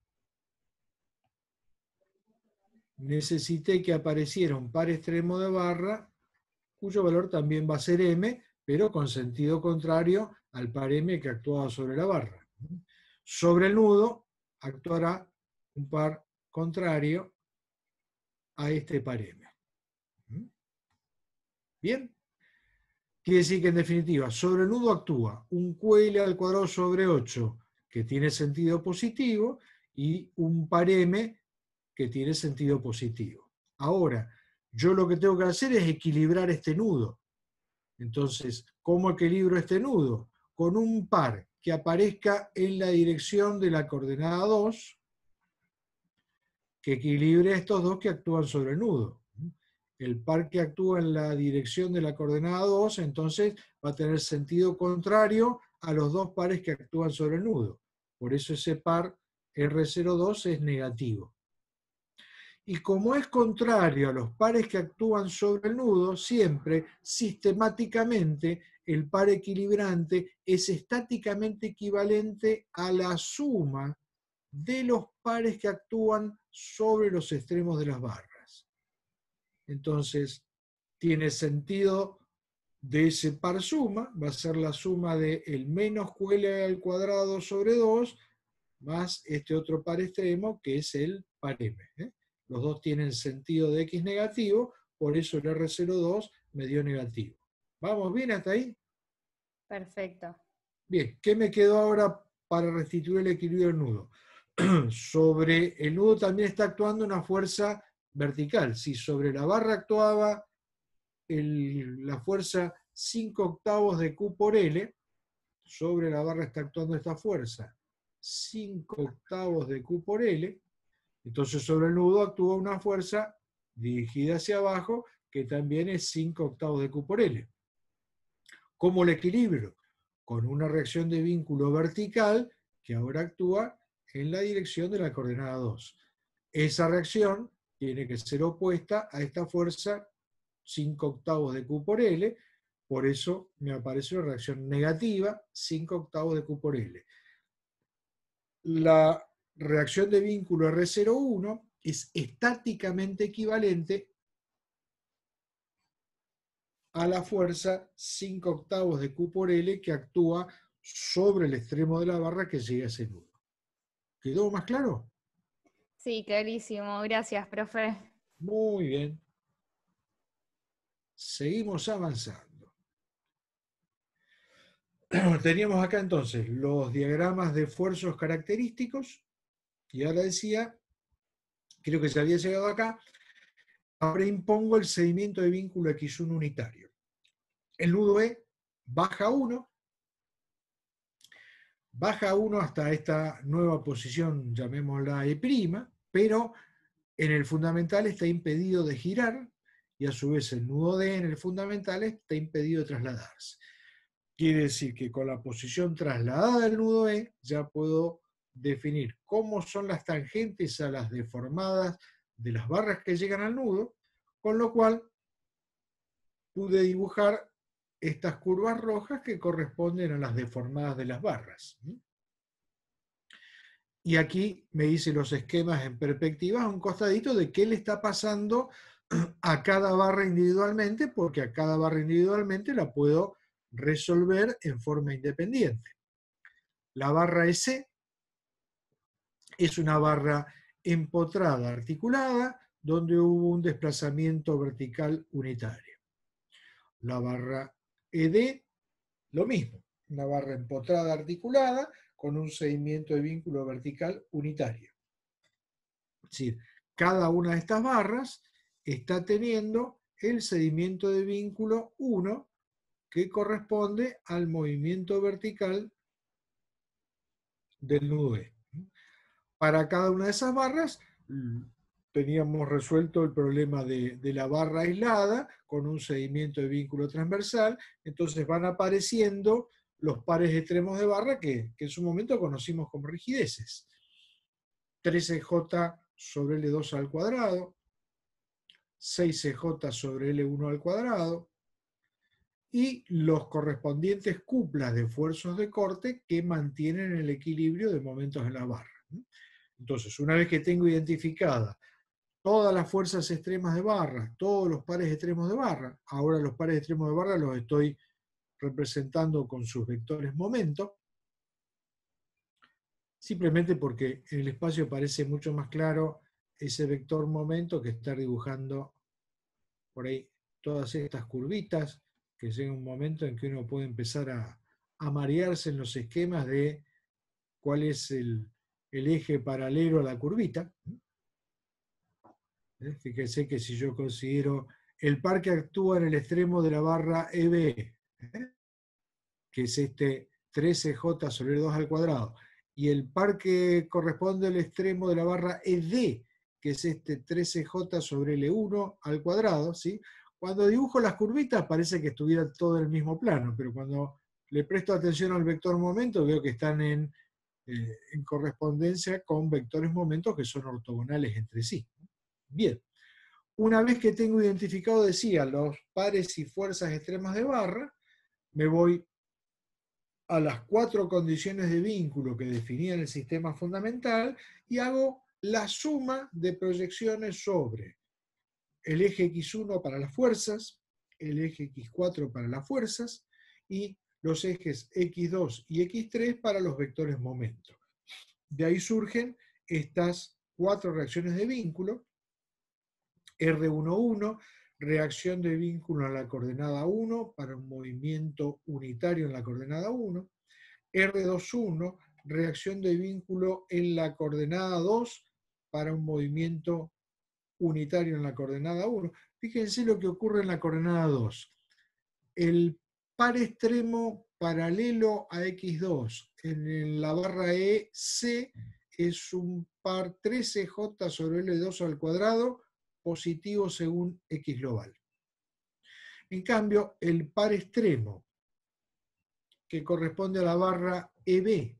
necesité que apareciera un par extremo de barra, cuyo valor también va a ser M, pero con sentido contrario al par M que actuaba sobre la barra. Sobre el nudo actuará un par contrario a este par M. ¿Bien? Quiere decir que en definitiva, sobre el nudo actúa un Q L al cuadrado sobre ocho que tiene sentido positivo y un par M que tiene sentido positivo. Ahora, yo lo que tengo que hacer es equilibrar este nudo. Entonces, ¿cómo equilibro este nudo? Con un par que aparezca en la dirección de la coordenada dos, que equilibre a estos dos que actúan sobre el nudo. El par que actúa en la dirección de la coordenada dos, entonces va a tener sentido contrario a los dos pares que actúan sobre el nudo. Por eso ese par R cero dos es negativo. Y como es contrario a los pares que actúan sobre el nudo, siempre, sistemáticamente, el par equilibrante es estáticamente equivalente a la suma de los pares que actúan sobre los extremos de las barras. Entonces, tiene sentido de ese par suma, va a ser la suma de el menos Q L al cuadrado sobre dos, más este otro par extremo, que es el par M. ¿eh? Los dos tienen sentido de X negativo, por eso el R cero dos me dio negativo. ¿Vamos bien hasta ahí? Perfecto. Bien, ¿qué me quedó ahora para restituir el equilibrio del nudo? Sobre el nudo también está actuando una fuerza vertical. Si sobre la barra actuaba el, la fuerza cinco octavos de Q por L, sobre la barra está actuando esta fuerza cinco octavos de Q por L, entonces sobre el nudo actúa una fuerza dirigida hacia abajo que también es cinco octavos de Q por L. ¿Cómo el equilibrio? Con una reacción de vínculo vertical que ahora actúa en la dirección de la coordenada dos. Esa reacción tiene que ser opuesta a esta fuerza cinco octavos de Q por L, por eso me aparece una reacción negativa cinco octavos de Q por L. La reacción de vínculo R cero uno es estáticamente equivalente a la fuerza cinco octavos de Q por L que actúa sobre el extremo de la barra que llega a ese nudo. ¿Quedó más claro? Sí, clarísimo. Gracias, profe. Muy bien. Seguimos avanzando. Teníamos acá entonces los diagramas de esfuerzos característicos y ahora decía, creo que se había llegado acá, ahora impongo el seguimiento de vínculo X uno unitario. El nudo E baja uno, baja uno hasta esta nueva posición, llamémosla E', pero en el fundamental está impedido de girar, y a su vez el nudo D en el fundamental está impedido de trasladarse. Quiere decir que con la posición trasladada del nudo E ya puedo definir cómo son las tangentes a las deformadas de las barras que llegan al nudo, con lo cual pude dibujar estas curvas rojas que corresponden a las deformadas de las barras. Y aquí me hice los esquemas en perspectiva a un costadito de qué le está pasando a cada barra individualmente, porque a cada barra individualmente la puedo resolver en forma independiente. La barra E C es una barra empotrada articulada donde hubo un desplazamiento vertical unitario. La barra E D, lo mismo, una barra empotrada articulada con un seguimiento de vínculo vertical unitario. Es decir, cada una de estas barras está teniendo el seguimiento de vínculo uno que corresponde al movimiento vertical del nudo E. Para cada una de esas barras teníamos resuelto el problema de, de la barra aislada con un seguimiento de vínculo transversal, entonces van apareciendo los pares extremos de barra que, que en su momento conocimos como rigideces. tres E J sobre L dos al cuadrado, seis E J sobre L uno al cuadrado, y los correspondientes cuplas de esfuerzos de corte que mantienen el equilibrio de momentos en la barra. Entonces, una vez que tengo identificada todas las fuerzas extremas de barra, todos los pares extremos de barra, ahora los pares extremos de barra los estoy representando con sus vectores momento, simplemente porque en el espacio parece mucho más claro ese vector momento que estar dibujando por ahí todas estas curvitas, que llega un momento en que uno puede empezar a, a marearse en los esquemas de cuál es el, el eje paralelo a la curvita. ¿Eh? Fíjense que si yo considero el par que actúa en el extremo de la barra E B, ¿eh? que es este tres E J sobre dos al cuadrado, y el par que corresponde al extremo de la barra E D, que es este tres E J sobre L uno al cuadrado, ¿sí? Cuando dibujo las curvitas parece que estuviera todo en el mismo plano, pero cuando le presto atención al vector momento veo que están en, eh, en correspondencia con vectores momentos que son ortogonales entre sí. Bien, una vez que tengo identificado, decía, los pares y fuerzas extremas de barra, me voy a las cuatro condiciones de vínculo que definían el sistema fundamental y hago la suma de proyecciones sobre el eje equis uno para las fuerzas, el eje equis cuatro para las fuerzas y los ejes equis dos y equis tres para los vectores momento. De ahí surgen estas cuatro reacciones de vínculo. erre uno uno, reacción de vínculo en la coordenada uno para un movimiento unitario en la coordenada uno. erre dos uno, reacción de vínculo en la coordenada dos para un movimiento unitario en la coordenada uno. Fíjense lo que ocurre en la coordenada dos. El par extremo paralelo a equis dos en la barra E C es un par tres E J sobre L dos al cuadrado positivo según X global. En cambio, el par extremo que corresponde a la barra E B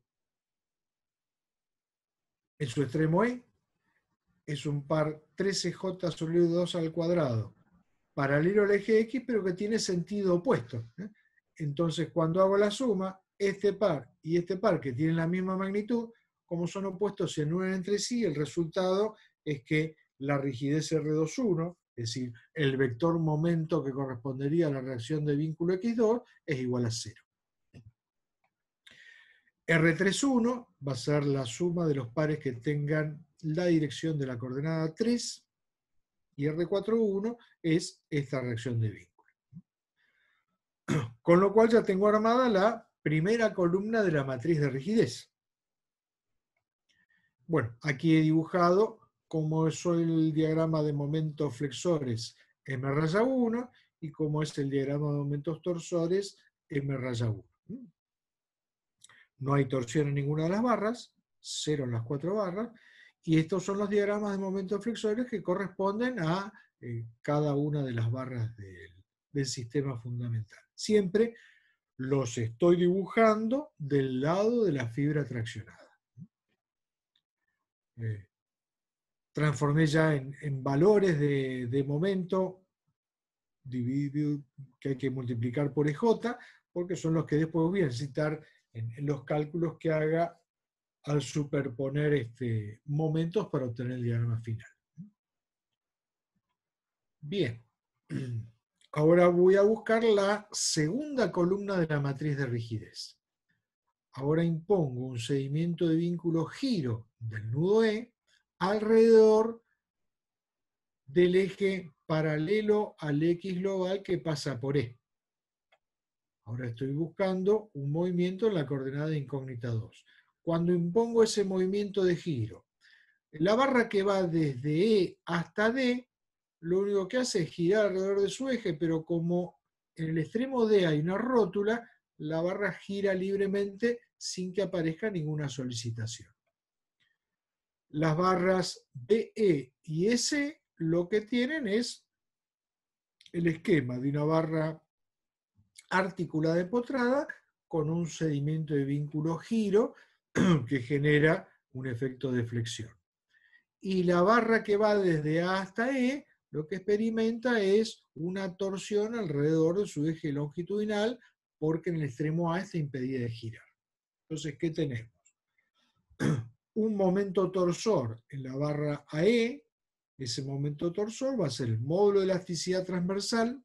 en su extremo E es un par tres E J sobre L dos al cuadrado paralelo al eje X, pero que tiene sentido opuesto. ¿eh? Entonces, cuando hago la suma, este par y este par, que tienen la misma magnitud, como son opuestos, se anulan entre sí, el resultado es que la rigidez erre dos uno, es decir, el vector momento que correspondería a la reacción de vínculo equis dos, es igual a cero. erre tres uno va a ser la suma de los pares que tengan la dirección de la coordenada tres, y erre cuatro uno es esta reacción de vínculo. Con lo cual ya tengo armada la primera columna de la matriz de rigidez. Bueno, aquí he dibujado cómo es el diagrama de momentos flexores eme uno y cómo es el diagrama de momentos torsores M raya uno. No hay torsión en ninguna de las barras, cero en las cuatro barras, y estos son los diagramas de momentos flexores que corresponden a eh, cada una de las barras del, del sistema fundamental. Siempre los estoy dibujando del lado de la fibra traccionada. Eh, transformé ya en, en valores de, de momento dividido, que hay que multiplicar por E J, porque son los que después voy a necesitar en, en los cálculos que haga al superponer este, momentos para obtener el diagrama final. Bien, ahora voy a buscar la segunda columna de la matriz de rigidez. Ahora impongo un seguimiento de vínculo giro del nudo E alrededor del eje paralelo al X global que pasa por E. Ahora estoy buscando un movimiento en la coordenada incógnita dos. Cuando impongo ese movimiento de giro, la barra que va desde E hasta D, lo único que hace es girar alrededor de su eje, pero como en el extremo D hay una rótula, la barra gira libremente sin que aparezca ninguna solicitación. Las barras B E y S lo que tienen es el esquema de una barra articulada empotrada con un sedimento de vínculo giro que genera un efecto de flexión. Y la barra que va desde A hasta E lo que experimenta es una torsión alrededor de su eje longitudinal porque en el extremo A está impedida de girar. Entonces, ¿qué tenemos? Un momento torsor en la barra A E, ese momento torsor va a ser el módulo de elasticidad transversal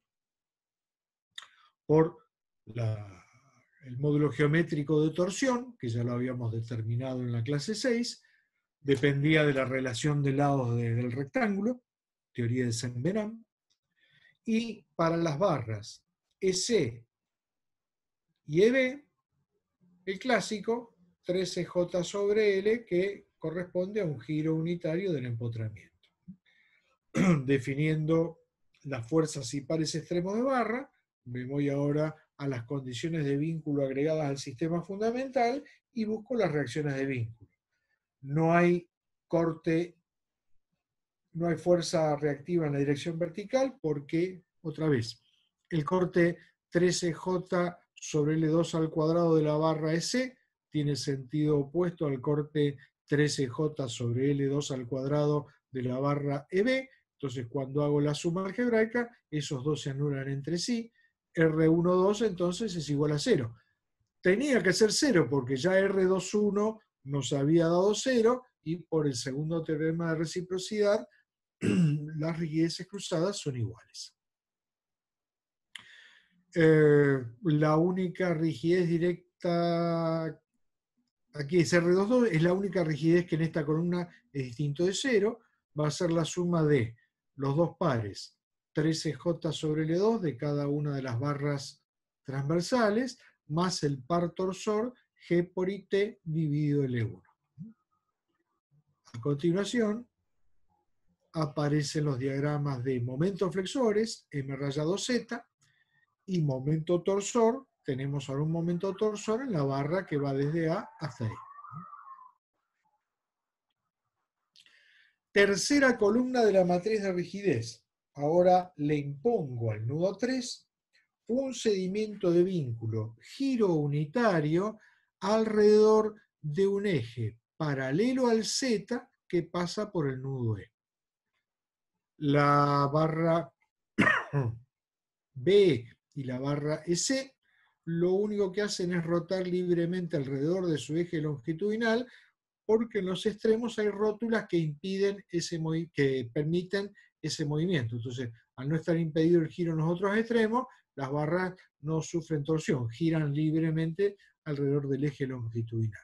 por la, el módulo geométrico de torsión, que ya lo habíamos determinado en la clase seis, dependía de la relación de lados de, del rectángulo, teoría de Saint-Venant, y para las barras E C y E B, el clásico tres E J sobre L, que corresponde a un giro unitario del empotramiento. Definiendo las fuerzas y pares extremos de barra, me voy ahora a las condiciones de vínculo agregadas al sistema fundamental y busco las reacciones de vínculo. No hay corte, no hay fuerza reactiva en la dirección vertical porque, otra vez, el corte tres E J sobre L dos al cuadrado de la barra E C tiene sentido opuesto al corte tres E J sobre L dos al cuadrado de la barra E B. Entonces, cuando hago la suma algebraica, esos dos se anulan entre sí. R uno dos entonces es igual a cero. Tenía que ser cero porque ya R dos uno nos había dado cero y por el segundo teorema de reciprocidad las rigideces cruzadas son iguales. Eh, la única rigidez directa, aquí es R dos dos, es la única rigidez que en esta columna es distinto de cero, va a ser la suma de los dos pares tres E J sobre L dos de cada una de las barras transversales, más el par torsor G por I T dividido L uno. A continuación, aparecen los diagramas de momentos flexores, M rayado Z, y momento torsor, tenemos ahora un momento torsor en la barra que va desde A hasta E. Tercera columna de la matriz de rigidez. Ahora le impongo al nudo tres un sedimento de vínculo giro unitario alrededor de un eje paralelo al Z que pasa por el nudo E. La barra B y la barra E C lo único que hacen es rotar libremente alrededor de su eje longitudinal porque en los extremos hay rótulas que impiden ese que permiten ese movimiento. Entonces, al no estar impedido el giro en los otros extremos, las barras no sufren torsión, giran libremente alrededor del eje longitudinal.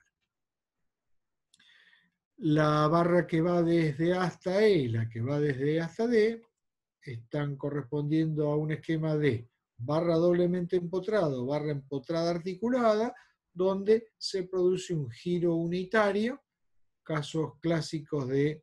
La barra que va desde A hasta E y la que va desde E hasta D están correspondiendo a un esquema de barra doblemente empotrado, barra empotrada articulada, donde se produce un giro unitario, casos clásicos de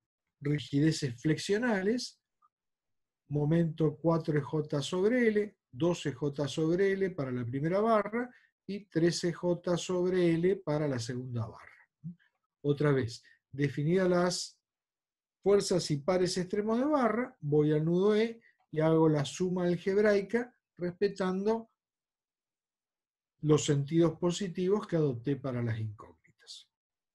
rigideces flexionales, momento cuatro E J sobre L, doce J sobre L para la primera barra y trece J sobre L para la segunda barra. Otra vez, definidas las fuerzas y pares extremos de barra, voy al nudo E y hago la suma algebraica respetando los sentidos positivos que adopté para las incógnitas.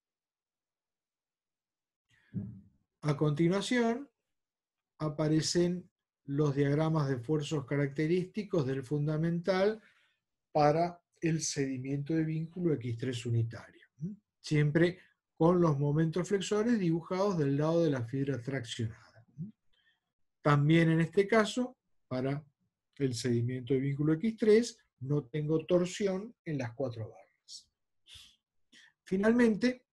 A continuación, aparecen los diagramas de esfuerzos característicos del fundamental para el cedimiento de vínculo equis tres unitario. Siempre con los momentos flexores dibujados del lado de la fibra traccionada. También en este caso, para el cedimiento de vínculo equis tres, no tengo torsión en las cuatro barras. Finalmente,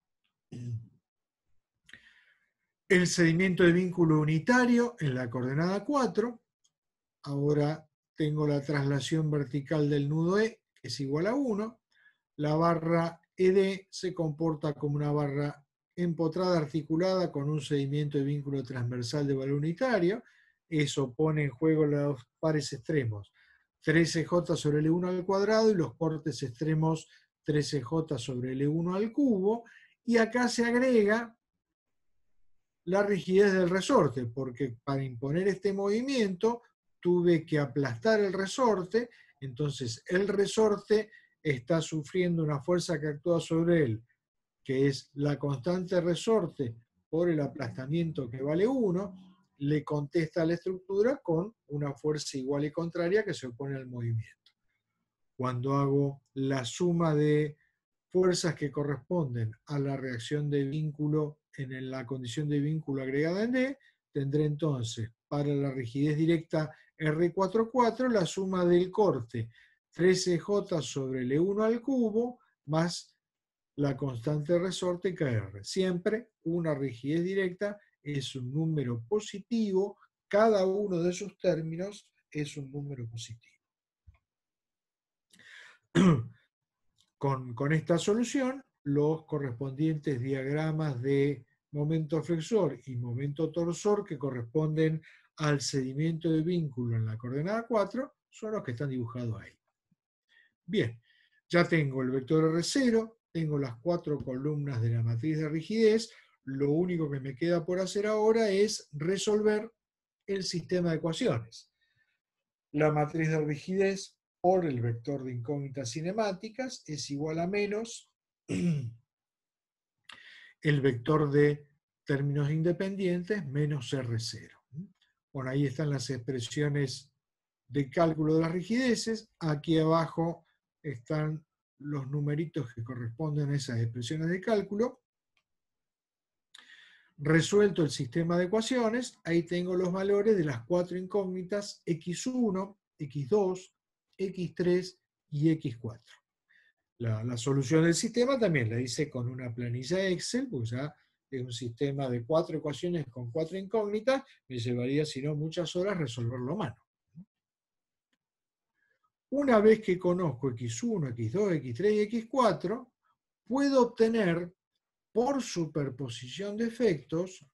el cedimiento de vínculo unitario en la coordenada cuatro. Ahora tengo la traslación vertical del nudo E, que es igual a uno. La barra E D se comporta como una barra empotrada articulada con un cedimiento de vínculo transversal de valor unitario. Eso pone en juego los pares extremos. trece J sobre L uno al cuadrado y los cortes extremos trece J sobre L uno al cubo. Y acá se agrega la rigidez del resorte, porque para imponer este movimiento tuve que aplastar el resorte, entonces el resorte está sufriendo una fuerza que actúa sobre él, que es la constante resorte por el aplastamiento que vale uno, le contesta a la estructura con una fuerza igual y contraria que se opone al movimiento. Cuando hago la suma de fuerzas que corresponden a la reacción de vínculo en la condición de vínculo agregada en D, tendré entonces para la rigidez directa R cuatro cuatro la suma del corte trece J sobre L uno al cubo más la constante resorte K R. Siempre una rigidez directa es un número positivo, cada uno de sus términos es un número positivo. Con, con esta solución, los correspondientes diagramas de momento flexor y momento torsor que corresponden al cedimiento de vínculo en la coordenada cuatro son los que están dibujados ahí. Bien, ya tengo el vector R cero, tengo las cuatro columnas de la matriz de rigidez, lo único que me queda por hacer ahora es resolver el sistema de ecuaciones. La matriz de rigidez por el vector de incógnitas cinemáticas es igual a menos el vector de términos independientes menos R cero. Bueno, ahí están las expresiones de cálculo de las rigideces. Aquí abajo están los numeritos que corresponden a esas expresiones de cálculo. Resuelto el sistema de ecuaciones, ahí tengo los valores de las cuatro incógnitas equis uno, equis dos, equis tres y equis cuatro. La, la solución del sistema también la hice con una planilla Excel, porque ya es un sistema de cuatro ecuaciones con cuatro incógnitas, me llevaría, si no, muchas horas resolverlo a mano. Una vez que conozco equis uno, equis dos, equis tres y equis cuatro, puedo obtener, por superposición de efectos,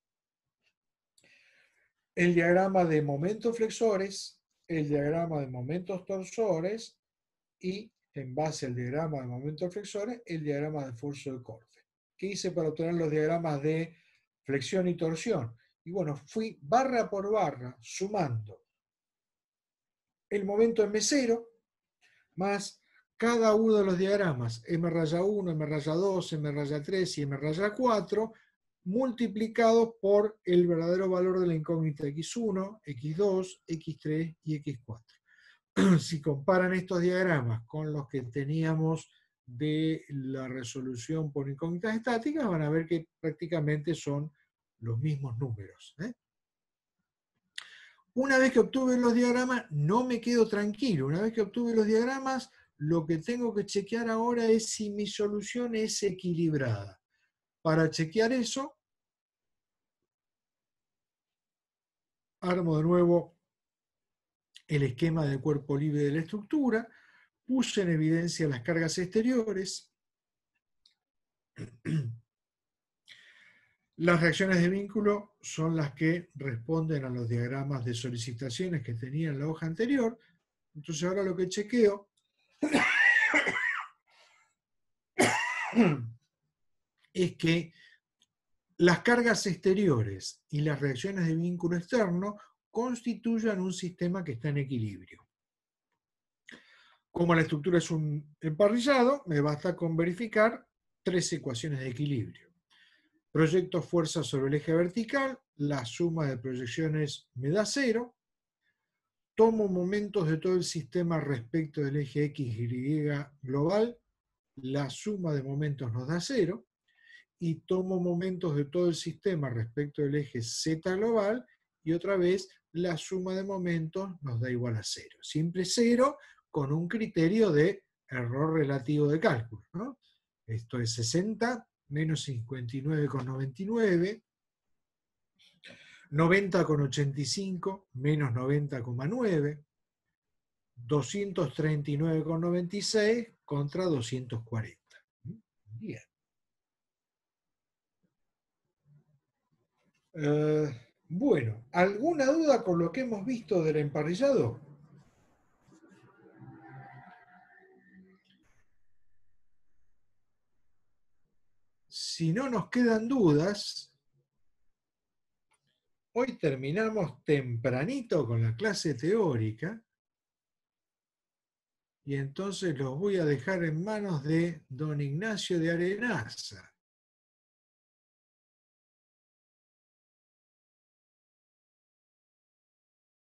el diagrama de momentos flexores, el diagrama de momentos torsores y, en base al diagrama de momentos flexores, el diagrama de esfuerzo de corte. ¿Qué hice para obtener los diagramas de flexión y torsión? Y bueno, fui barra por barra sumando el momento eme cero más cada uno de los diagramas eme uno, eme dos, eme tres y eme cuatro multiplicados por el verdadero valor de la incógnita equis uno, equis dos, equis tres y equis cuatro. Si comparan estos diagramas con los que teníamos de la resolución por incógnitas estáticas, van a ver que prácticamente son los mismos números, ¿eh? Una vez que obtuve los diagramas, no me quedo tranquilo. Una vez que obtuve los diagramas, lo que tengo que chequear ahora es si mi solución es equilibrada. Para chequear eso, armo de nuevo el esquema del cuerpo libre de la estructura, puse en evidencia las cargas exteriores, las reacciones de vínculo son las que responden a los diagramas de solicitaciones que tenía en la hoja anterior, Entonces ahora lo que chequeo es que las cargas exteriores y las reacciones de vínculo externo constituyan un sistema que está en equilibrio. Como la estructura es un emparrillado, me basta con verificar tres ecuaciones de equilibrio. Proyecto fuerza sobre el eje vertical, la suma de proyecciones me da cero. Tomo momentos de todo el sistema respecto del eje X, Y global, la suma de momentos nos da cero. Y tomo momentos de todo el sistema respecto del eje Z global, y otra vez la suma de momentos nos da igual a cero. Siempre cero con un criterio de error relativo de cálculo, ¿no? Esto es sesenta menos cincuenta y nueve coma noventa y nueve, noventa coma ochenta y cinco menos noventa coma nueve, doscientos treinta y nueve coma noventa y seis contra doscientos cuarenta. Bien. Uh, bueno, ¿alguna duda con lo que hemos visto del emparrillado? Si no nos quedan dudas, hoy terminamos tempranito con la clase teórica y entonces los voy a dejar en manos de don Ignacio de Arenaza.